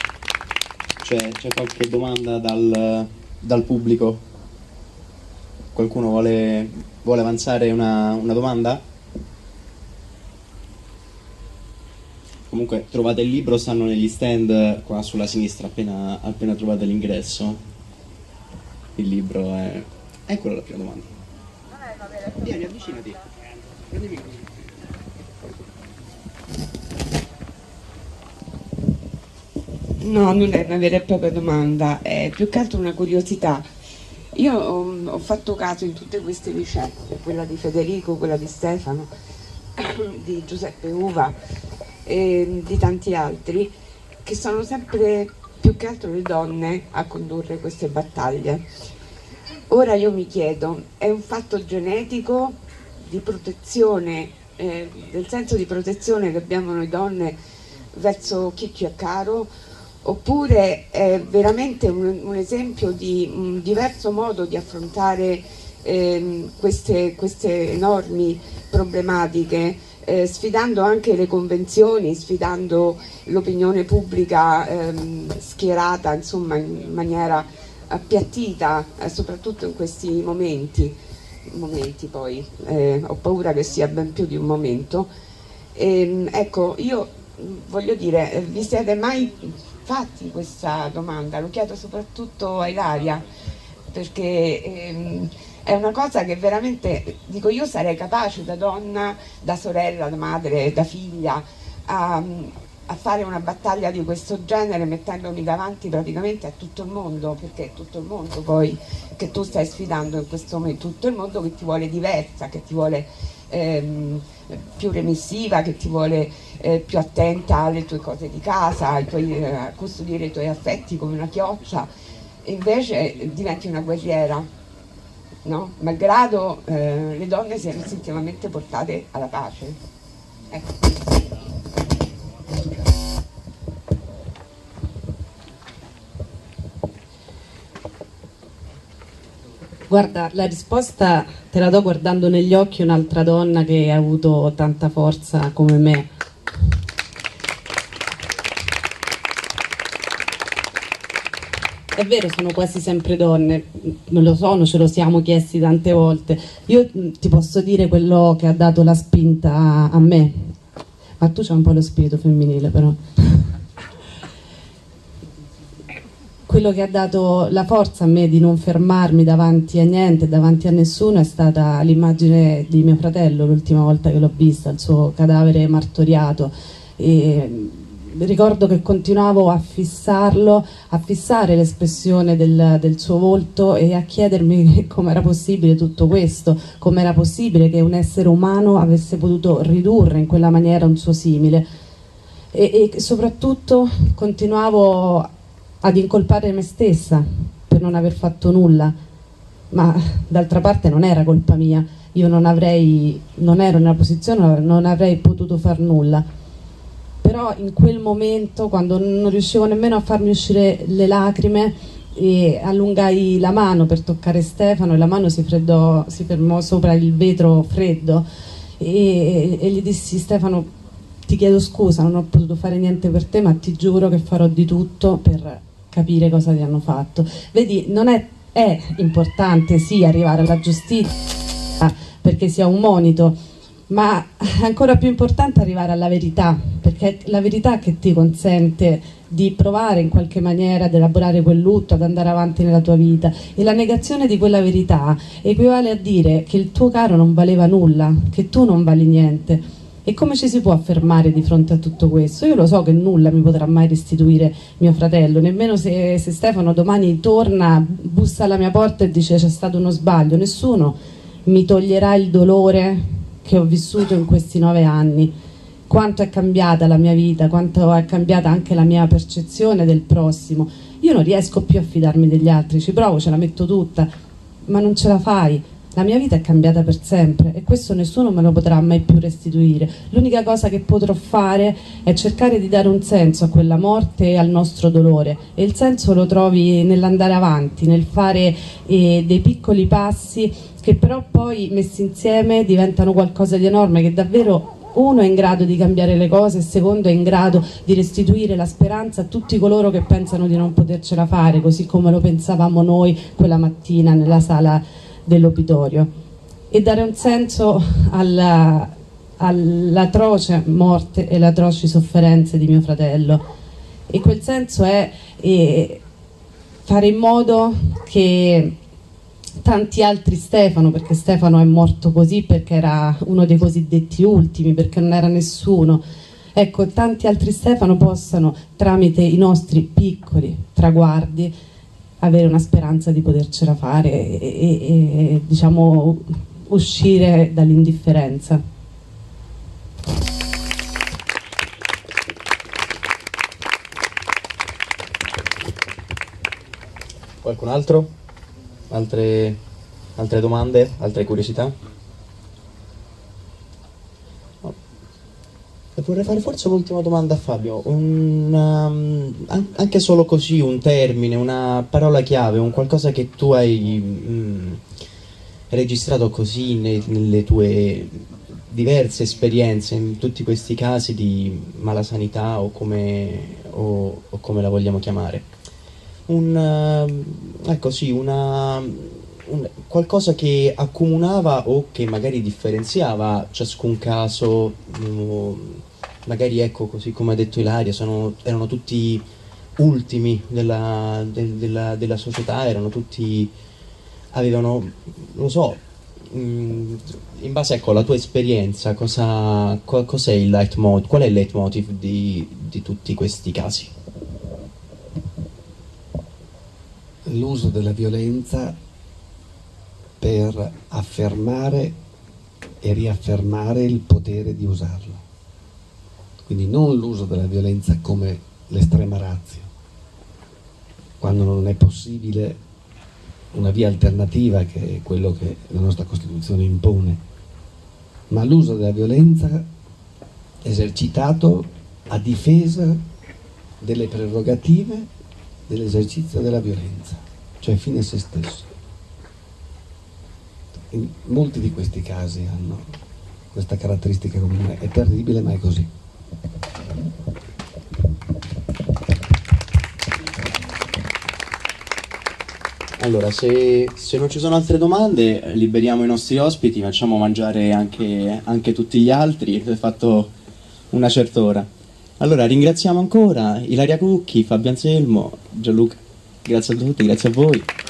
C'è qualche domanda dal, dal pubblico? Qualcuno vuole, vuole avanzare una, una domanda? Comunque trovate il libro, stanno negli stand qua sulla sinistra, appena, appena trovate l'ingresso. Il libro è... Eccola la prima domanda. Vieni, avvicinati. Prendimi così. No, non è una vera e propria domanda, è più che altro una curiosità. Io ho, ho fatto caso in tutte queste vicende, quella di Federico, quella di Stefano, di Giuseppe Uva e di tanti altri, che sono sempre più che altro le donne a condurre queste battaglie. Ora io mi chiedo, è un fatto genetico di protezione, eh, del senso di protezione che abbiamo noi donne verso chi ci è caro, oppure è veramente un, un esempio di un diverso modo di affrontare eh, queste, queste enormi problematiche, eh, sfidando anche le convenzioni, sfidando l'opinione pubblica ehm, schierata, insomma, in maniera appiattita, eh, soprattutto in questi momenti, momenti poi, eh, ho paura che sia ben più di un momento. E, ecco, io voglio dire, vi siete mai fatti questa domanda? Lo chiedo soprattutto a Ilaria, perché ehm, è una cosa che veramente, dico, io sarei capace da donna, da sorella, da madre, da figlia, a, a fare una battaglia di questo genere, mettendomi davanti praticamente a tutto il mondo, perché è tutto il mondo poi che tu stai sfidando in questo momento, tutto il mondo che ti vuole diversa, che ti vuole ehm, più remissiva, che ti vuole eh, più attenta alle tue cose di casa, ai tuoi, eh, a custodire i tuoi affetti come una chioccia, e invece diventi una guerriera, no? Malgrado eh, le donne siano istintivamente portate alla pace. Ecco. Guarda, la risposta te la do guardando negli occhi un'altra donna che ha avuto tanta forza come me. È vero, sono quasi sempre donne, non lo sono, ce lo siamo chiesti tante volte. Io ti posso dire quello che ha dato la spinta a me, ma tu c'hai un po' lo spirito femminile però. Quello che ha dato la forza a me di non fermarmi davanti a niente, davanti a nessuno, è stata l'immagine di mio fratello l'ultima volta che l'ho vista, il suo cadavere martoriato. E ricordo che continuavo a fissarlo, a fissare l'espressione del, del suo volto e a chiedermi come era possibile tutto questo, come era possibile che un essere umano avesse potuto ridurre in quella maniera un suo simile. E, e soprattutto continuavo ad incolpare me stessa per non aver fatto nulla, ma d'altra parte non era colpa mia, io non avrei, non ero nella posizione, non avrei potuto far nulla. Però in quel momento, quando non riuscivo nemmeno a farmi uscire le lacrime, e allungai la mano per toccare Stefano e la mano si, freddò, si fermò sopra il vetro freddo e, e gli dissi: Stefano, ti chiedo scusa, non ho potuto fare niente per te, ma ti giuro che farò di tutto per capire cosa ti hanno fatto. Vedi, non è, è importante sì arrivare alla giustizia perché sia un monito, ma è ancora più importante arrivare alla verità, perché è la verità che ti consente di provare in qualche maniera ad elaborare quel lutto, ad andare avanti nella tua vita. E la negazione di quella verità equivale a dire che il tuo caro non valeva nulla, che tu non vali niente. E come ci si può affermare di fronte a tutto questo? Io lo so che nulla mi potrà mai restituire mio fratello, nemmeno se, se Stefano domani torna, bussa alla mia porta e dice c'è stato uno sbaglio, nessuno mi toglierà il dolore che ho vissuto in questi nove anni. Quanto è cambiata la mia vita, quanto è cambiata anche la mia percezione del prossimo. Io non riesco più a fidarmi degli altri, ci provo, ce la metto tutta, ma non ce la fai. La mia vita è cambiata per sempre e questo nessuno me lo potrà mai più restituire. L'unica cosa che potrò fare è cercare di dare un senso a quella morte e al nostro dolore, e il senso lo trovi nell'andare avanti, nel fare eh, dei piccoli passi che però poi messi insieme diventano qualcosa di enorme, che davvero uno è in grado di cambiare le cose e secondo è in grado di restituire la speranza a tutti coloro che pensano di non potercela fare, così come lo pensavamo noi quella mattina nella sala dell'obitorio e dare un senso alla, all'atroce morte e le atroci sofferenze di mio fratello, e quel senso è eh, fare in modo che tanti altri Stefano, perché Stefano è morto così perché era uno dei cosiddetti ultimi, perché non era nessuno, ecco, tanti altri Stefano possano, tramite i nostri piccoli traguardi, avere una speranza di potercela fare e, e, e diciamo uscire dall'indifferenza. Qualcun altro? Altre, altre domande? Altre curiosità? No. E vorrei fare forse un'ultima domanda a Fabio. Un, um, anche solo così, un termine, una parola chiave, un qualcosa che tu hai mm, registrato così ne, nelle tue diverse esperienze, in tutti questi casi di malasanità o come, o, o come la vogliamo chiamare. Un, uh, ecco sì, una, un, qualcosa che accomunava o che magari differenziava ciascun caso, um, magari ecco, così come ha detto Ilaria, sono, erano tutti ultimi della, de, della, della società, erano tutti, avevano, non lo so, um, in base ecco, alla tua esperienza, cosa, co, cos'è il leitmotiv, qual è il leitmotiv di, di tutti questi casi? L'uso della violenza per affermare e riaffermare il potere di usarla. Quindi non l'uso della violenza come l'estrema ratio, quando non è possibile una via alternativa, che è quello che la nostra Costituzione impone, ma l'uso della violenza esercitato a difesa delle prerogative dell'esercizio della violenza, cioè fine a se stesso. In molti di questi casi hanno questa caratteristica comune, è terribile ma è così. Allora, se, se non ci sono altre domande, liberiamo i nostri ospiti, facciamo mangiare anche, anche tutti gli altri, è fatto una certa ora. Allora, ringraziamo ancora Ilaria Cucchi, Fabio Anselmo, Gianluca, grazie a tutti, grazie a voi.